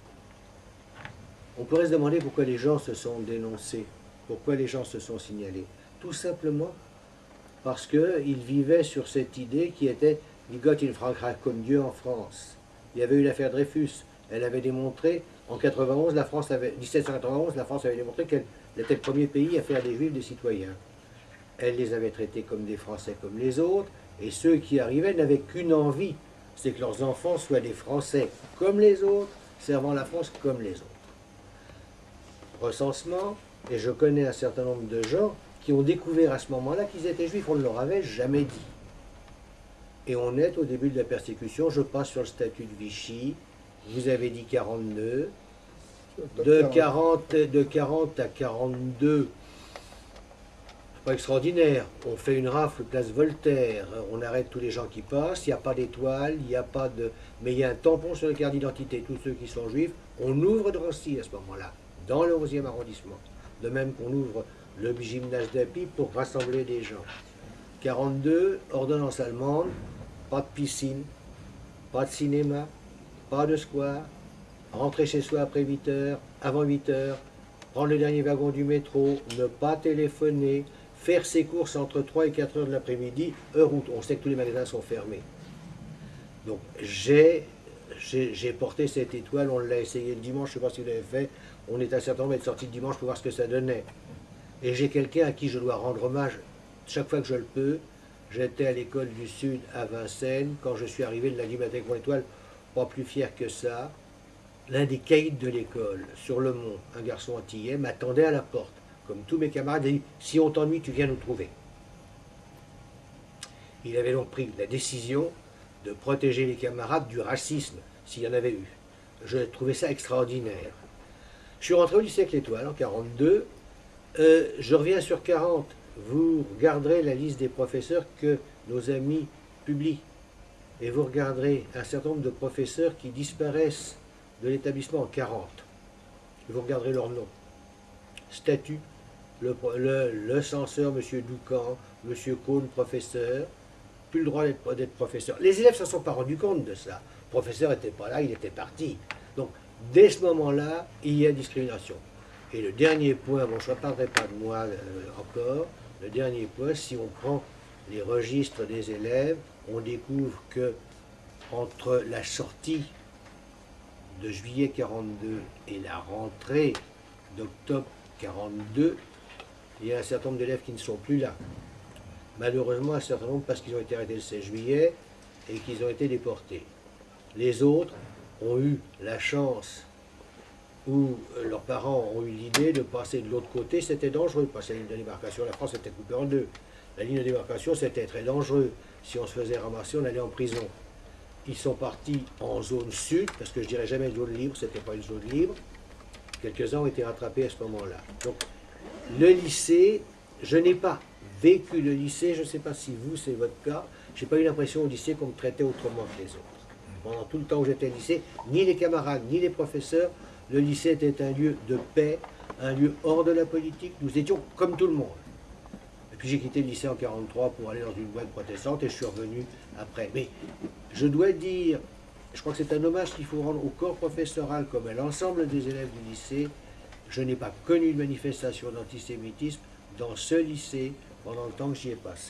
On pourrait se demander pourquoi les gens se sont dénoncés, pourquoi les gens se sont signalés. Tout simplement parce qu'ils vivaient sur cette idée qui était « Wie Gott in Frankreich, comme Dieu en France ». Il y avait eu l'affaire Dreyfus, elle avait démontré, en quatre-vingt-onze, la France avait, mille sept cent quatre-vingt-onze, la France avait démontré qu'elle était le premier pays à faire des Juifs des citoyens. Elle les avait traités comme des Français comme les autres, et ceux qui arrivaient n'avaient qu'une envie, c'est que leurs enfants soient des Français comme les autres, servant la France comme les autres. Recensement, et je connais un certain nombre de gens qui ont découvert à ce moment-là qu'ils étaient juifs, on ne leur avait jamais dit. Et on est au début de la persécution, je passe sur le statut de Vichy, vous avez dit quarante-deux, de quarante, de quarante à quarante-deux, pas extraordinaire, on fait une rafle place Voltaire, on arrête tous les gens qui passent, il n'y a pas d'étoile, il n'y a pas de... mais il y a un tampon sur la carte d'identité, tous ceux qui sont juifs, on ouvre Drancy à ce moment-là, dans le onzième arrondissement, de même qu'on ouvre le gymnase d'Api pour rassembler des gens. quarante-deux, ordonnance allemande, pas de piscine, pas de cinéma, pas de square, rentrer chez soi après huit heures, avant huit heures, prendre le dernier wagon du métro, ne pas téléphoner, faire ses courses entre trois et quatre heures de l'après-midi, heure où on sait que tous les magasins sont fermés. Donc j'ai j'ai porté cette étoile, on l'a essayé le dimanche, je ne sais pas si vous l'avez fait, on est un certain nombre d'être sorti le dimanche pour voir ce que ça donnait. Et j'ai quelqu'un à qui je dois rendre hommage chaque fois que je le peux. J'étais à l'école du Sud à Vincennes, quand je suis arrivé le lundi matin avec mon étoile, pas plus fier que ça. L'un des caïds de l'école, sur le mont, un garçon antillais, m'attendait à la porte. Comme tous mes camarades, il a dit « Si on t'ennuie, tu viens nous trouver ». Il avait donc pris la décision de protéger les camarades du racisme, s'il y en avait eu. Je trouvais ça extraordinaire. Je suis rentré au lycée avec l'Étoile en quarante-deux. Euh, je reviens sur quarante. Vous regarderez la liste des professeurs que nos amis publient. Et vous regarderez un certain nombre de professeurs qui disparaissent de l'établissement en quarante. Vous regarderez leurs noms. Statut, le, le, le censeur, M. Doucan, M. Cohn, professeur, plus le droit d'être professeur. Les élèves ne s'en sont pas rendus compte de ça. Le professeur n'était pas là, il était parti. Donc, dès ce moment-là, il y a discrimination. Et le dernier point, bon, je ne parlerai pas de moi euh, encore, le dernier point, si on prend les registres des élèves, on découvre que entre la sortie de juillet quarante-deux et la rentrée d'octobre quarante-deux, il y a un certain nombre d'élèves qui ne sont plus là. Malheureusement, un certain nombre parce qu'ils ont été arrêtés le seize juillet et qu'ils ont été déportés. Les autres ont eu la chance où leurs parents ont eu l'idée de passer de l'autre côté. C'était dangereux, passer la ligne de démarcation. La France était coupée en deux. La ligne de démarcation, c'était très dangereux. Si on se faisait ramasser, on allait en prison. Ils sont partis en zone sud, parce que je dirais jamais zone libre, c'était pas une zone libre. Quelques-uns ont été rattrapés à ce moment-là. Donc, le lycée, je n'ai pas vécu le lycée, je ne sais pas si vous, c'est votre cas, je n'ai pas eu l'impression au lycée qu'on me traitait autrement que les autres. Pendant tout le temps où j'étais au lycée, ni les camarades, ni les professeurs, le lycée était un lieu de paix, un lieu hors de la politique, nous étions comme tout le monde. Et puis j'ai quitté le lycée en quarante-trois pour aller dans une boîte protestante et je suis revenu après. Mais je dois dire, je crois que c'est un hommage qu'il faut rendre au corps professoral comme à l'ensemble des élèves du lycée. Je n'ai pas connu de manifestation d'antisémitisme dans ce lycée pendant le temps que j'y ai passé.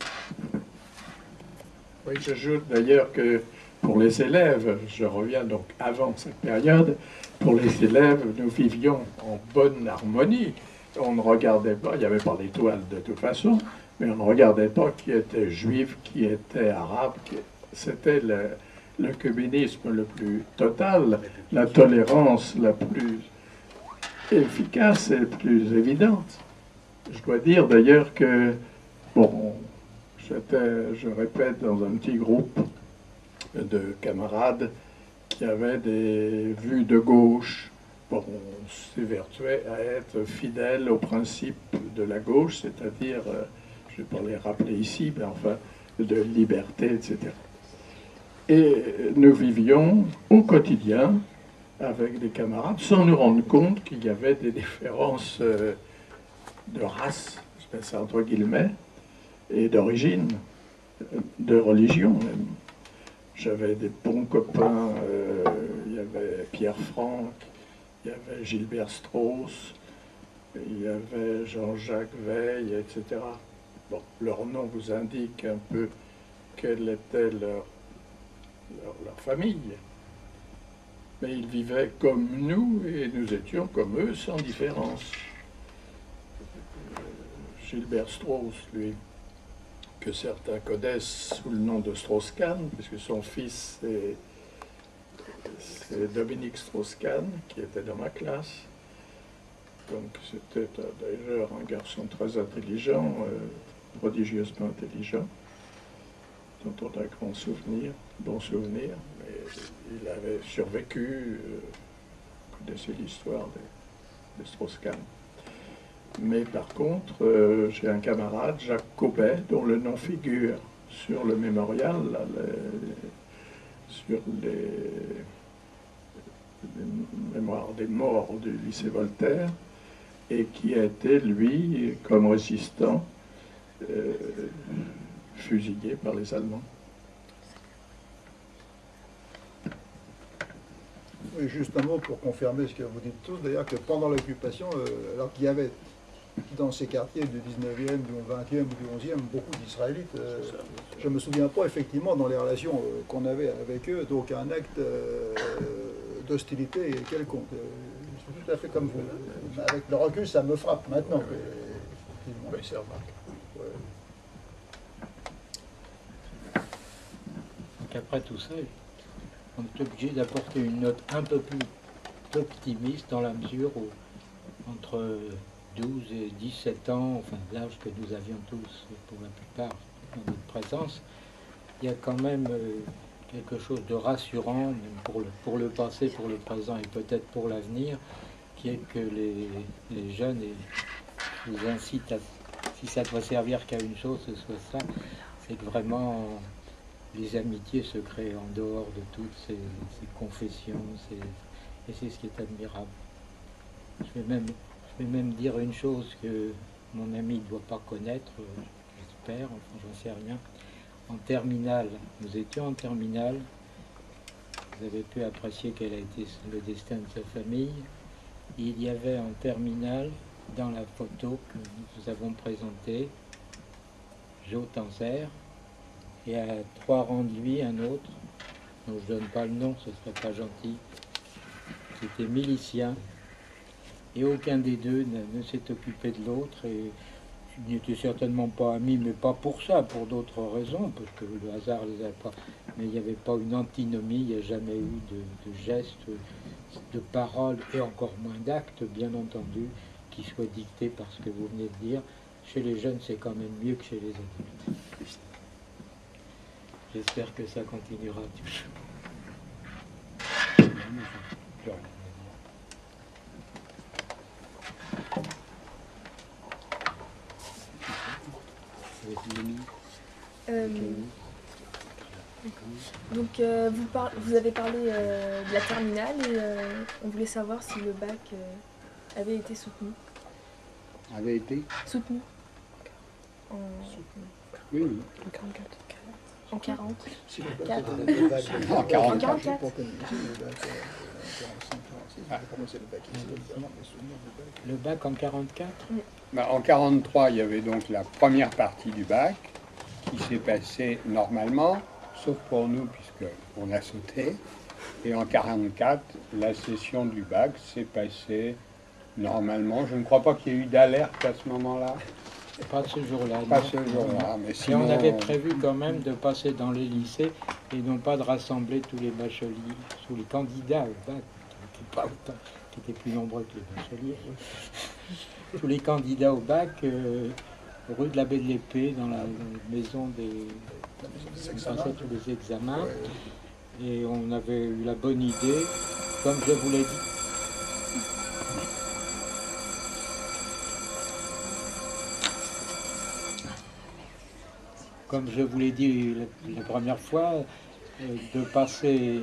Oui, j'ajoute d'ailleurs que pour les élèves, je reviens donc avant cette période, pour les élèves, nous vivions en bonne harmonie. On ne regardait pas, il n'y avait pas d'étoile de toute façon, mais on ne regardait pas qui était juif, qui était arabe. Qui... C'était le, le communisme le plus total, la tolérance la plus efficace et la plus évidente. Je dois dire d'ailleurs que, bon, j'étais, je répète, dans un petit groupe de camarades qui avaient des vues de gauche. Bon, on s'évertuait à être fidèles aux principes de la gauche, c'est-à-dire, euh, je ne vais pas les rappeler ici, mais enfin, de liberté, et cetera. Et nous vivions au quotidien avec des camarades sans nous rendre compte qu'il y avait des différences euh, de race, je mets ça entre guillemets, et d'origine, de religion même. J'avais des bons copains, euh, il y avait Pierre Franck, il y avait Gilbert Strauss, il y avait Jean-Jacques Veil, et cetera. Bon, leur nom vous indique un peu quelle était leur, leur, leur famille. Mais ils vivaient comme nous et nous étions comme eux, sans différence. Gilbert Strauss, lui, que certains connaissent sous le nom de Strauss-Kahn, puisque son fils est, c'est Dominique Strauss-Kahn, qui était dans ma classe. Donc c'était d'ailleurs un garçon très intelligent, euh, prodigieusement intelligent, dont on a grand souvenir, bon souvenir, mais il avait survécu, euh, vous connaissez l'histoire de, de Strauss-Kahn. Mais par contre, euh, j'ai un camarade, Jacques Cobet, dont le nom figure sur le mémorial, là, les, sur les, les mémoires des morts du lycée Voltaire, et qui a été, lui, comme résistant, euh, fusillé par les Allemands. Oui, juste un mot pour confirmer ce que vous dites tous, d'ailleurs, que pendant l'occupation, euh, alors qu'il y avait dans ces quartiers du dix-neuvième, du vingtième ou du onzième, beaucoup d'Israélites. Euh, je ne me souviens pas, effectivement, dans les relations euh, qu'on avait avec eux, d'aucun acte euh, d'hostilité quelconque. Euh, je suis tout à fait comme vous. Avec le recul, ça me frappe maintenant. Oui, oui, c'est remarquable. Ouais. Donc après tout ça, on est obligé d'apporter une note un peu plus optimiste dans la mesure où, entre douze et dix-sept ans, enfin l'âge que nous avions tous pour la plupart dans notre présence, il y a quand même euh, quelque chose de rassurant pour le, pour le passé, pour le présent et peut-être pour l'avenir, qui est que les, les jeunes et, vous incitent à, si ça doit servir qu'à une chose, ce soit ça, c'est que vraiment les amitiés se créent en dehors de toutes ces, ces confessions, ces, et c'est ce qui est admirable. Je vais même, je vais même dire une chose que mon ami ne doit pas connaître, j'espère, enfin j'en sais rien. En terminale, nous étions en terminale, vous avez pu apprécier quel a été le destin de sa famille. Il y avait en terminale, dans la photo que nous avons présentée, Jo Tanzer, et à trois rangs de lui, un autre, dont je ne donne pas le nom, ce serait pas gentil, c'était milicien, et aucun des deux ne, ne s'est occupé de l'autre, et ils n'étaient certainement pas amis, mais pas pour ça, pour d'autres raisons, parce que le hasard les a pas. Mais il n'y avait pas une antinomie, il n'y a jamais eu de, de gestes, de paroles, et encore moins d'actes, bien entendu, qui soient dictés par ce que vous venez de dire. Chez les jeunes, c'est quand même mieux que chez les adultes. J'espère que ça continuera toujours. Euh, donc euh, vous, par, vous avez parlé euh, de la terminale et euh, on voulait savoir si le bac euh, avait été soutenu. Avait été Soutenu. En... Oui, oui. En quarante-quatre. En quarante. Si le bac Quatre. était- le bac- En quarante-quatre. J'ai pas connu ici, le bac, euh, en quarante-cinq, quarante-six, j'ai commencé le bac ici, évidemment, mes souvenirs du bac. Le bac en quarante-quatre? Ben, en quarante-trois, il y avait donc la première partie du bac qui s'est passée normalement, sauf pour nous, puisqu'on a sauté. Et en quarante-quatre, la session du bac s'est passée normalement. Je ne crois pas qu'il y ait eu d'alerte à ce moment-là. Pas ce jour-là. Pas non. ce jour-là, mais Et sinon... on avait prévu quand même de passer dans les lycées et non pas de rassembler tous les bacheliers, tous les candidats au bac, qui n'étaient pas autant, qui étaient plus nombreux que les bacheliers. Tous les candidats au bac, euh, rue de la Baie de l'Épée, dans la maison des... On passait tous les examens. Et on avait eu la bonne idée, comme je vous l'ai dit. Comme je vous l'ai dit la, la première fois, euh, de passer,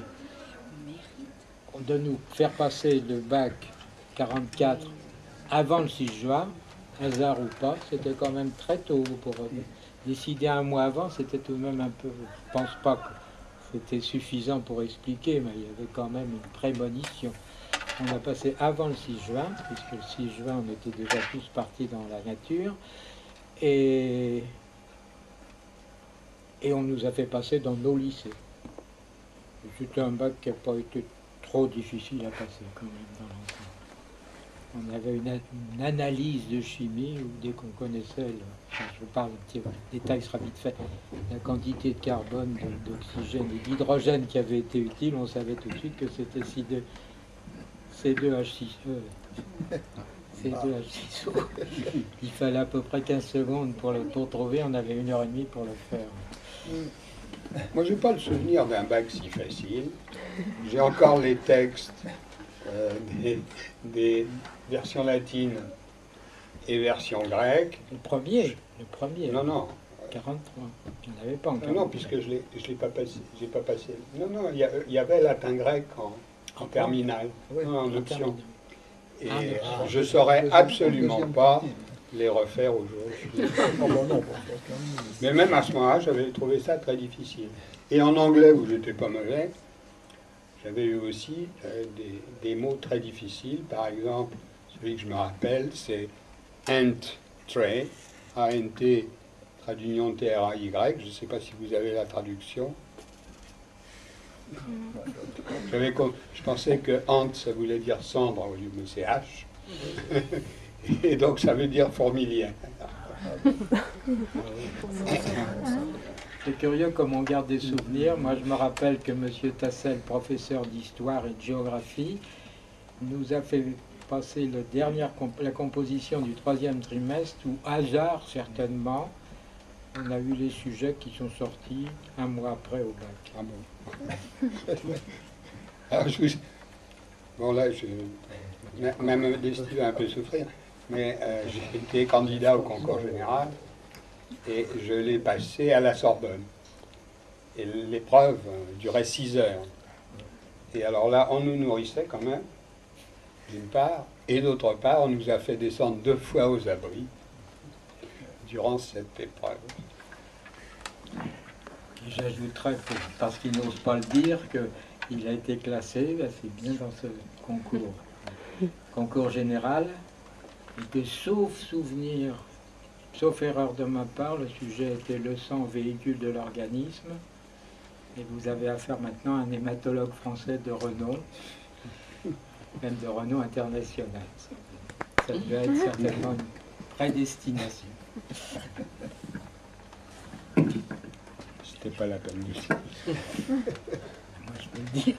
de nous faire passer le bac quarante-quatre avant le six juin, hasard ou pas, c'était quand même très tôt pour euh, décider un mois avant, c'était tout de même un peu, je pense pas que c'était suffisant pour expliquer, mais il y avait quand même une prémonition. On a passé avant le six juin, puisque le six juin, on était déjà tous partis dans la nature, et, et on nous a fait passer dans nos lycées. C'était un bac qui n'a pas été trop difficile à passer quand même dans l'ensemble. On avait une, une analyse de chimie où dès qu'on connaissait, le, enfin, je parle, le détail sera vite fait, la quantité de carbone, de- d'oxygène et d'hydrogène qui avait été utile, on savait tout de suite que c'était C deux H six E. C deux H six O. Il fallait à peu près quinze secondes pour le pour trouver, on avait une heure et demie pour le faire. Moi, j'ai pas le souvenir d'un bac si facile. J'ai encore les textes euh, des, des versions latines et versions grecques. Le premier, le premier. Non, non. quarante-trois. Il n'y en avait pas en Non, quarante-trois. non, puisque je l'ai, je l'ai pas passé. J'ai pas passé. Non, non, il y, a- il y avait latin-grec en, en terminale, Oui, non, en en option. terminale. Et Ah, mais- euh, je saurais absolument pas les refaire aujourd'hui. Oh, bon, non, bon, quand même. Mais même à ce moment-là, j'avais trouvé ça très difficile. Et en anglais, où j'étais pas mauvais, j'avais eu aussi euh, des, des mots très difficiles. Par exemple, celui que je me rappelle, c'est ant tray, A N T, trait d'union T R A Y. Je ne sais pas si vous avez la traduction. J'avais com- je pensais que ant, ça voulait dire cendre au lieu de C H. Et donc, ça veut dire fourmilière. C'est curieux comme on garde des souvenirs. Moi, je me rappelle que M. Tassel, professeur d'histoire et de géographie, nous a fait passer le dernière comp- la composition du troisième trimestre, où hasard certainement, on a eu les sujets qui sont sortis un mois après au bac. Ah bon. Alors, je vous... Bon là, je... ma modestie va un peu souffrir, mais euh, j'ai été candidat au concours général et je l'ai passé à la Sorbonne. Et l'épreuve durait six heures. Et alors là, on nous nourrissait quand même, d'une part, et d'autre part, on nous a fait descendre deux fois aux abris durant cette épreuve. J'ajouterais, parce qu'il n'ose pas le dire, qu'il a été classé assez bien dans ce concours. Concours général, et que sauf souvenir, sauf erreur de ma part, le sujet était le sang véhicule de l'organisme. Et vous avez affaire maintenant à un hématologue français de renom, même de renom international. Ça devait être certainement une prédestination. C'était pas la peine de ça. Moi, je peux le dire.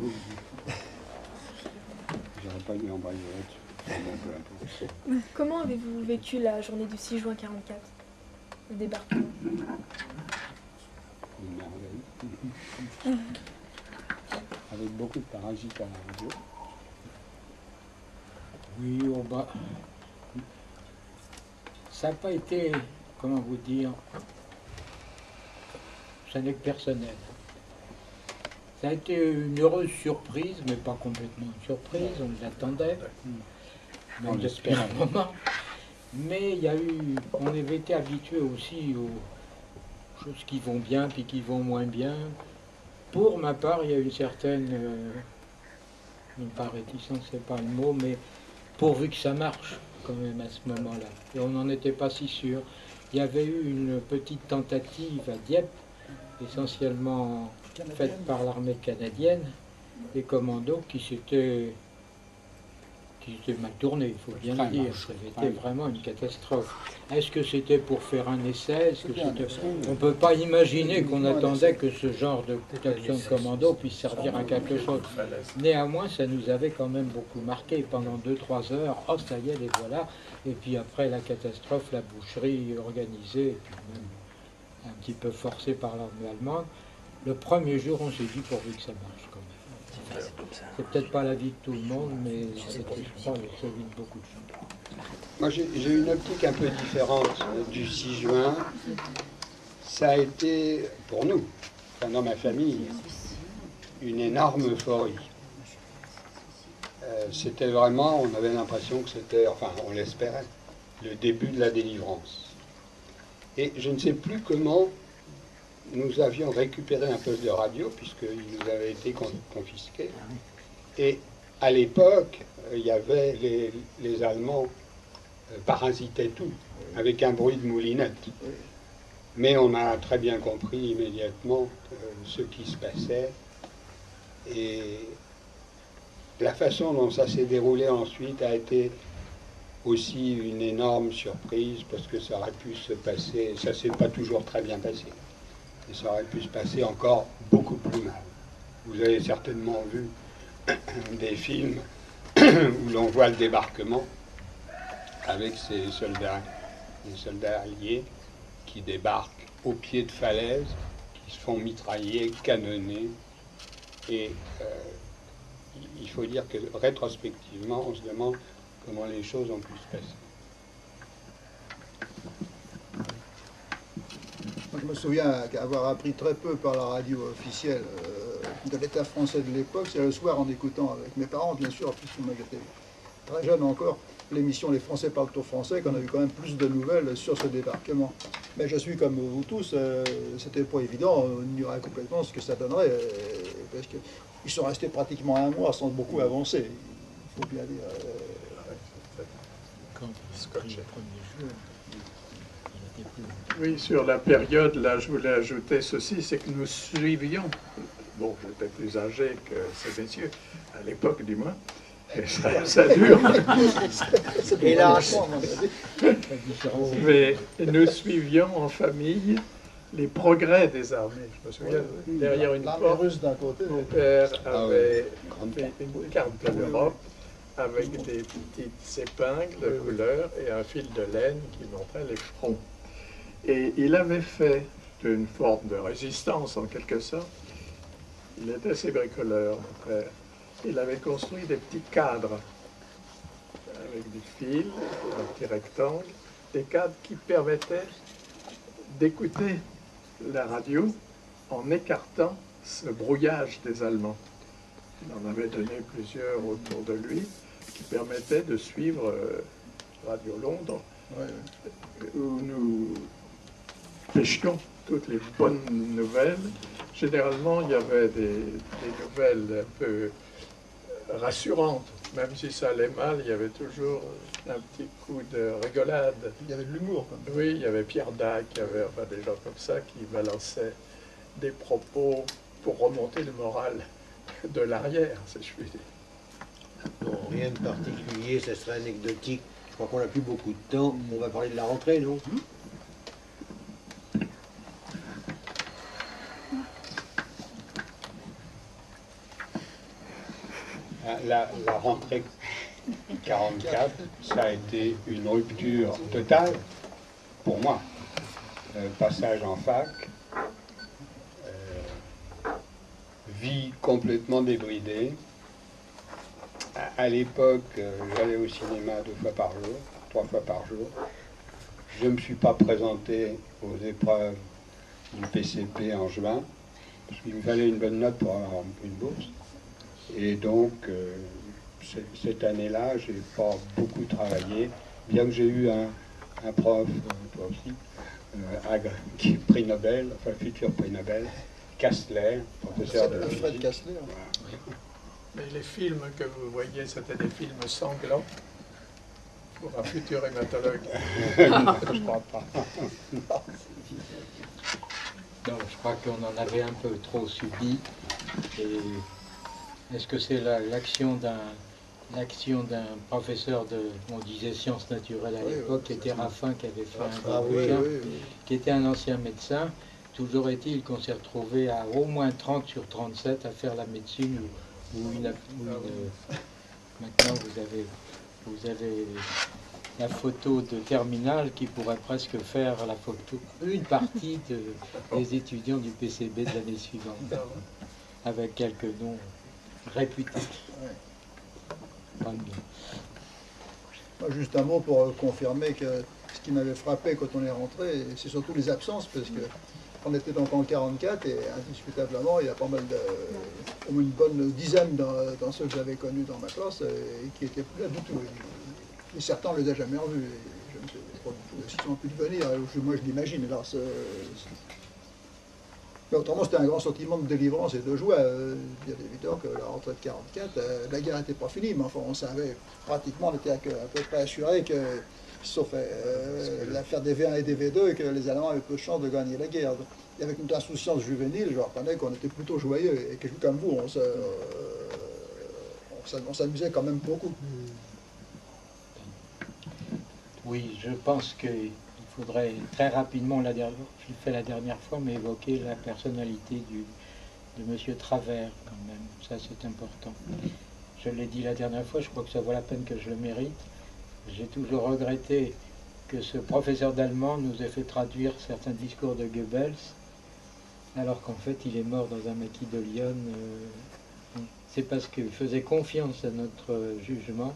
J'aurais pas dû embrayer là-dessus. Comment avez-vous vécu la journée du six juin quarante-quatre, le débarquement? Une merveille. Avec beaucoup de parasites à la radio. Oui, oh bah, ça n'a pas été, comment vous dire, ça n'est que personnel. Ça a été une heureuse surprise, mais pas complètement une surprise, on l'attendait, On même depuis un moment. Mais il y a eu, on avait été habitué aussi aux choses qui vont bien puis qui vont moins bien. Pour ma part, il y a une certaine, euh, une pas réticence, c'est pas le mot, mais pourvu que ça marche quand même à ce moment-là. Et on n'en était pas si sûr. Il y avait eu une petite tentative à Dieppe, essentiellement faite par l'armée canadienne, des commandos qui s'étaient qui s'étaient mal tournés, il faut bien le dire. Ça avait été vraiment une catastrophe. Est-ce que c'était pour faire un essai? Est-ce que c'était... On ne peut pas imaginer qu'on attendait que ce genre de d'action de commando puisse servir à quelque chose. Néanmoins, ça nous avait quand même beaucoup marqué. Pendant deux trois heures, oh ça y est, les voilà. Et puis après la catastrophe, la boucherie organisée, et puis même un petit peu forcée par l'armée allemande. Le premier jour, on s'est dit pourvu que ça marche quand même. C'est peut-être pas l'avis de tout le monde, mais c'était, je crois, celui de beaucoup de gens. Moi, j'ai j'ai une optique un peu différente du six juin. Ça a été, pour nous, enfin, dans ma famille, une énorme euphorie. Euh, c'était vraiment, on avait l'impression que c'était, enfin, on l'espérait, le début de la délivrance. Et je ne sais plus comment nous avions récupéré un poste de radio, puisqu'il nous avait été confisqué. Et à l'époque, il y avait les, les Allemands euh, parasitaient tout, avec un bruit de moulinette. Mais on a très bien compris immédiatement euh, ce qui se passait. Et la façon dont ça s'est déroulé ensuite a été aussi une énorme surprise, parce que ça aurait pu se passer, ça ne s'est pas toujours très bien passé. Et ça aurait pu se passer encore beaucoup plus mal. Vous avez certainement vu des films où l'on voit le débarquement avec ces soldats, les soldats alliés qui débarquent au pied de falaises, qui se font mitrailler, canonner. Et euh, il faut dire que rétrospectivement, on se demande comment les choses ont pu se passer. Je me souviens qu'avoir appris très peu par la radio officielle euh, de l'État français de l'époque, c'est le soir en écoutant avec mes parents, bien sûr, puisque moi j'étais très jeune encore, l'émission Les Français parlent au français, qu'on a eu quand même plus de nouvelles sur ce débarquement. Mais je suis comme vous tous, euh, c'était pas évident, on ignorait complètement ce que ça donnerait, euh, parce qu'ils sont restés pratiquement un mois sans beaucoup avancer, il faut bien dire. Euh, Quand le premier jour, Oui, sur la période, là, je voulais ajouter ceci, c'est que nous suivions, bon, j'étais plus âgé que ces messieurs, à l'époque du moins, et ça, ça dure. Hélas. Mais nous suivions en famille les progrès des armées. Je me souviens, derrière une porte, russe d'un côté, mon père avait fait une carte de l'Europe avec des petites épingles de couleur et un fil de laine qui montrait les fronts. Et il avait fait une forme de résistance en quelque sorte. Il était assez bricoleur, mon père. Il avait construit des petits cadres avec des fils, un petit rectangle, des cadres qui permettaient d'écouter la radio en écartant ce brouillage des Allemands. Il en avait donné plusieurs autour de lui qui permettaient de suivre euh, Radio Londres, ouais, où nous pêchions toutes les bonnes nouvelles. Généralement, il y avait des, des nouvelles un peu rassurantes. Même si ça allait mal, il y avait toujours un petit coup de rigolade. Il y avait de l'humour. Oui, il y avait Pierre Dac, il y avait enfin, des gens comme ça qui balançaient des propos pour remonter le moral de l'arrière, si je puis dire. Non, rien de particulier, ça serait anecdotique. Je crois qu'on n'a plus beaucoup de temps. On va parler de la rentrée, non? La, la rentrée quarante-quatre, ça a été une rupture totale pour moi. Euh, passage en fac, euh, vie complètement débridée. À, à l'époque, euh, j'allais au cinéma deux fois par jour, trois fois par jour. Je ne me suis pas présenté aux épreuves du P C P en juin, parce qu'il me fallait une bonne note pour avoir une bourse. Et donc, euh, cette année-là, je n'ai pas beaucoup travaillé, bien que j'ai eu un, un prof, euh, toi aussi, euh, Agre, qui est prix Nobel, enfin futur prix Nobel, Kastler, professeur de Fred physique. Kastler. Oui. Mais les films que vous voyez, c'était des films sanglants pour un futur hématologue. Non, je crois pas. Non, je crois qu'on en avait un peu trop subi. Et est-ce que c'est la- l'action d'un l'action d'un professeur de, on disait sciences naturelles à Oui, l'époque, oui, qui était Raffin, qui avait fait un Ah gros oui, bouquin, oui, oui. qui était un ancien médecin. Toujours est-il qu'on s'est retrouvé à au moins trente sur trente-sept à faire la médecine ou, ou une, ou une- maintenant vous avez vous avez la photo de terminale qui pourrait presque faire la photo, une partie de- des étudiants du P C B de l'année suivante, avec quelques noms réputés. Pas bien. Moi, juste un mot pour euh, confirmer que ce qui m'avait frappé quand on est rentré, c'est surtout les absences, parce que on était donc en quarante-quatre et indiscutablement, il y a pas mal de, au moins une bonne dizaine dans, dans ceux que j'avais connus dans ma classe et qui étaient plus là du tout. Et, et certains ne les ont jamais revus. Et je ne sais pas du tout s'ils ont pu devenir, moi je l'imagine. Alors, c'est- Mais autrement, c'était un grand sentiment de délivrance et de joie. Euh, bien évidemment que la rentrée de quarante-quatre, euh, la guerre n'était pas finie, mais enfin, on savait pratiquement, on était à, à peu près assuré que, sauf euh, l'affaire des V un et des V deux, que les Allemands avaient peu de chance de gagner la guerre. Et avec une insouciance juvénile, je reconnais qu'on était plutôt joyeux et que comme vous, on se, euh, on s'am- on s'amusait quand même beaucoup. Oui, je pense qu'il faudrait très rapidement, la dernière, je l'ai fait la dernière fois, mais évoquer la personnalité du, de M. Travers quand même. Ça, c'est important. Je l'ai dit la dernière fois, je crois que ça vaut la peine que je le mérite. J'ai toujours regretté que ce professeur d'allemand nous ait fait traduire certains discours de Goebbels, alors qu'en fait, il est mort dans un maquis de Lyon. Euh, c'est parce qu'il faisait confiance à notre euh, jugement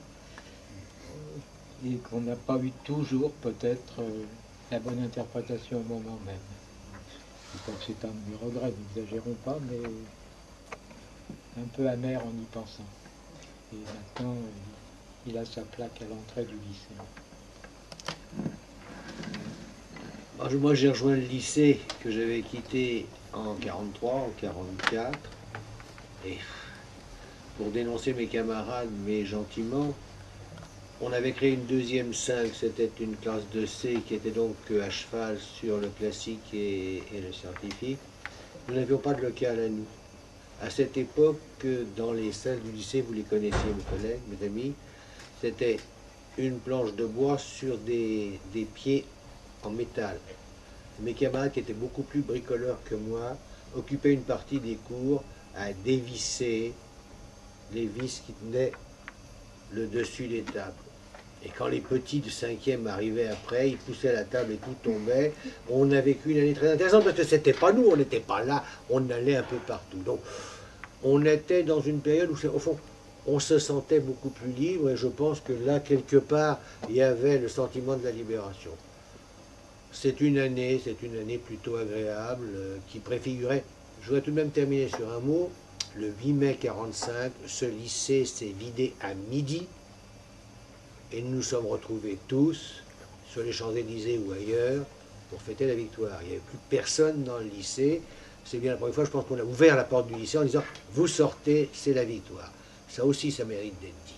et qu'on n'a pas eu toujours peut-être euh, la bonne interprétation au moment même. Je crois que c'est un de mes regrets, n'exagérons pas, mais un peu amer en y pensant. Et maintenant, euh, il a sa plaque à l'entrée du lycée. Alors, moi, j'ai rejoint le lycée que j'avais quitté en quarante-trois, en quarante-quatre. Et pour dénoncer mes camarades, mais gentiment, on avait créé une deuxième cinq, c'était une classe de C qui était donc à cheval sur le classique et, et le scientifique. Nous n'avions pas de local à nous. À cette époque, dans les salles du lycée, vous les connaissiez, mes collègues, mes amis, c'était une planche de bois sur des, des pieds en métal. Mes camarades, qui étaient beaucoup plus bricoleurs que moi, occupaient une partie des cours à dévisser les vis qui tenaient le dessus des tables. Et quand les petits de cinquième arrivaient après, ils poussaient la table et tout tombait. On a vécu une année très intéressante parce que c'était pas nous, on n'était pas là, on allait un peu partout. Donc on était dans une période où, au fond, on se sentait beaucoup plus libre et je pense que là, quelque part, il y avait le sentiment de la libération. C'est une année, c'est une année plutôt agréable euh, qui préfigurait. Je voudrais tout de même terminer sur un mot. Le huit mai quarante-cinq, ce lycée s'est vidé à midi et nous nous sommes retrouvés tous sur les Champs-Élysées ou ailleurs pour fêter la victoire. Il n'y avait plus personne dans le lycée. C'est bien la première fois, je pense qu'on a ouvert la porte du lycée en disant « Vous sortez, c'est la victoire ». Ça aussi, ça mérite d'être dit.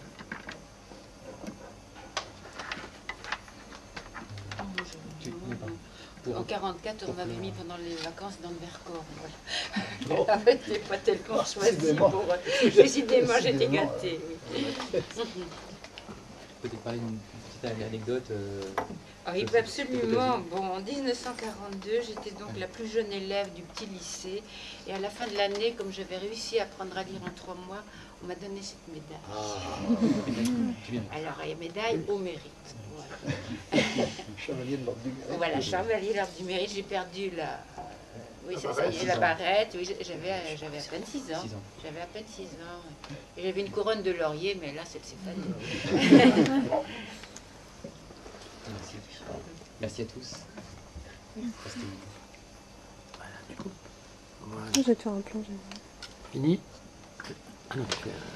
En quarante-quatre, on m'avait mis pendant les vacances dans le Vercors. Voilà. En fait, je n'ai pas tellement choisi pour... Décidément, j'étais gâtée. Oui. Peut-être parler d'une petite anecdote euh, ah, oui, absolument. Bon, en mille neuf cent quarante-deux, j'étais donc la plus jeune élève du petit lycée. Et à la fin de l'année, comme j'avais réussi à apprendre à lire en trois mois, on m'a donné cette médaille. Ah. Alors, il y a médaille au mérite. Voilà. Chevalier de l'ordre du mérite. Voilà, chevalier de l'ordre du mérite. J'ai perdu la... Oui, ça, ça y est, la barrette. Oui, j'avais à peine six ans. J'avais à peine six ans. Et j'avais une couronne de laurier, mais là, c'est fini. Merci. Merci à tous. Voilà, du coup. Voilà. Je vais te faire un plan. Fini. Ah non,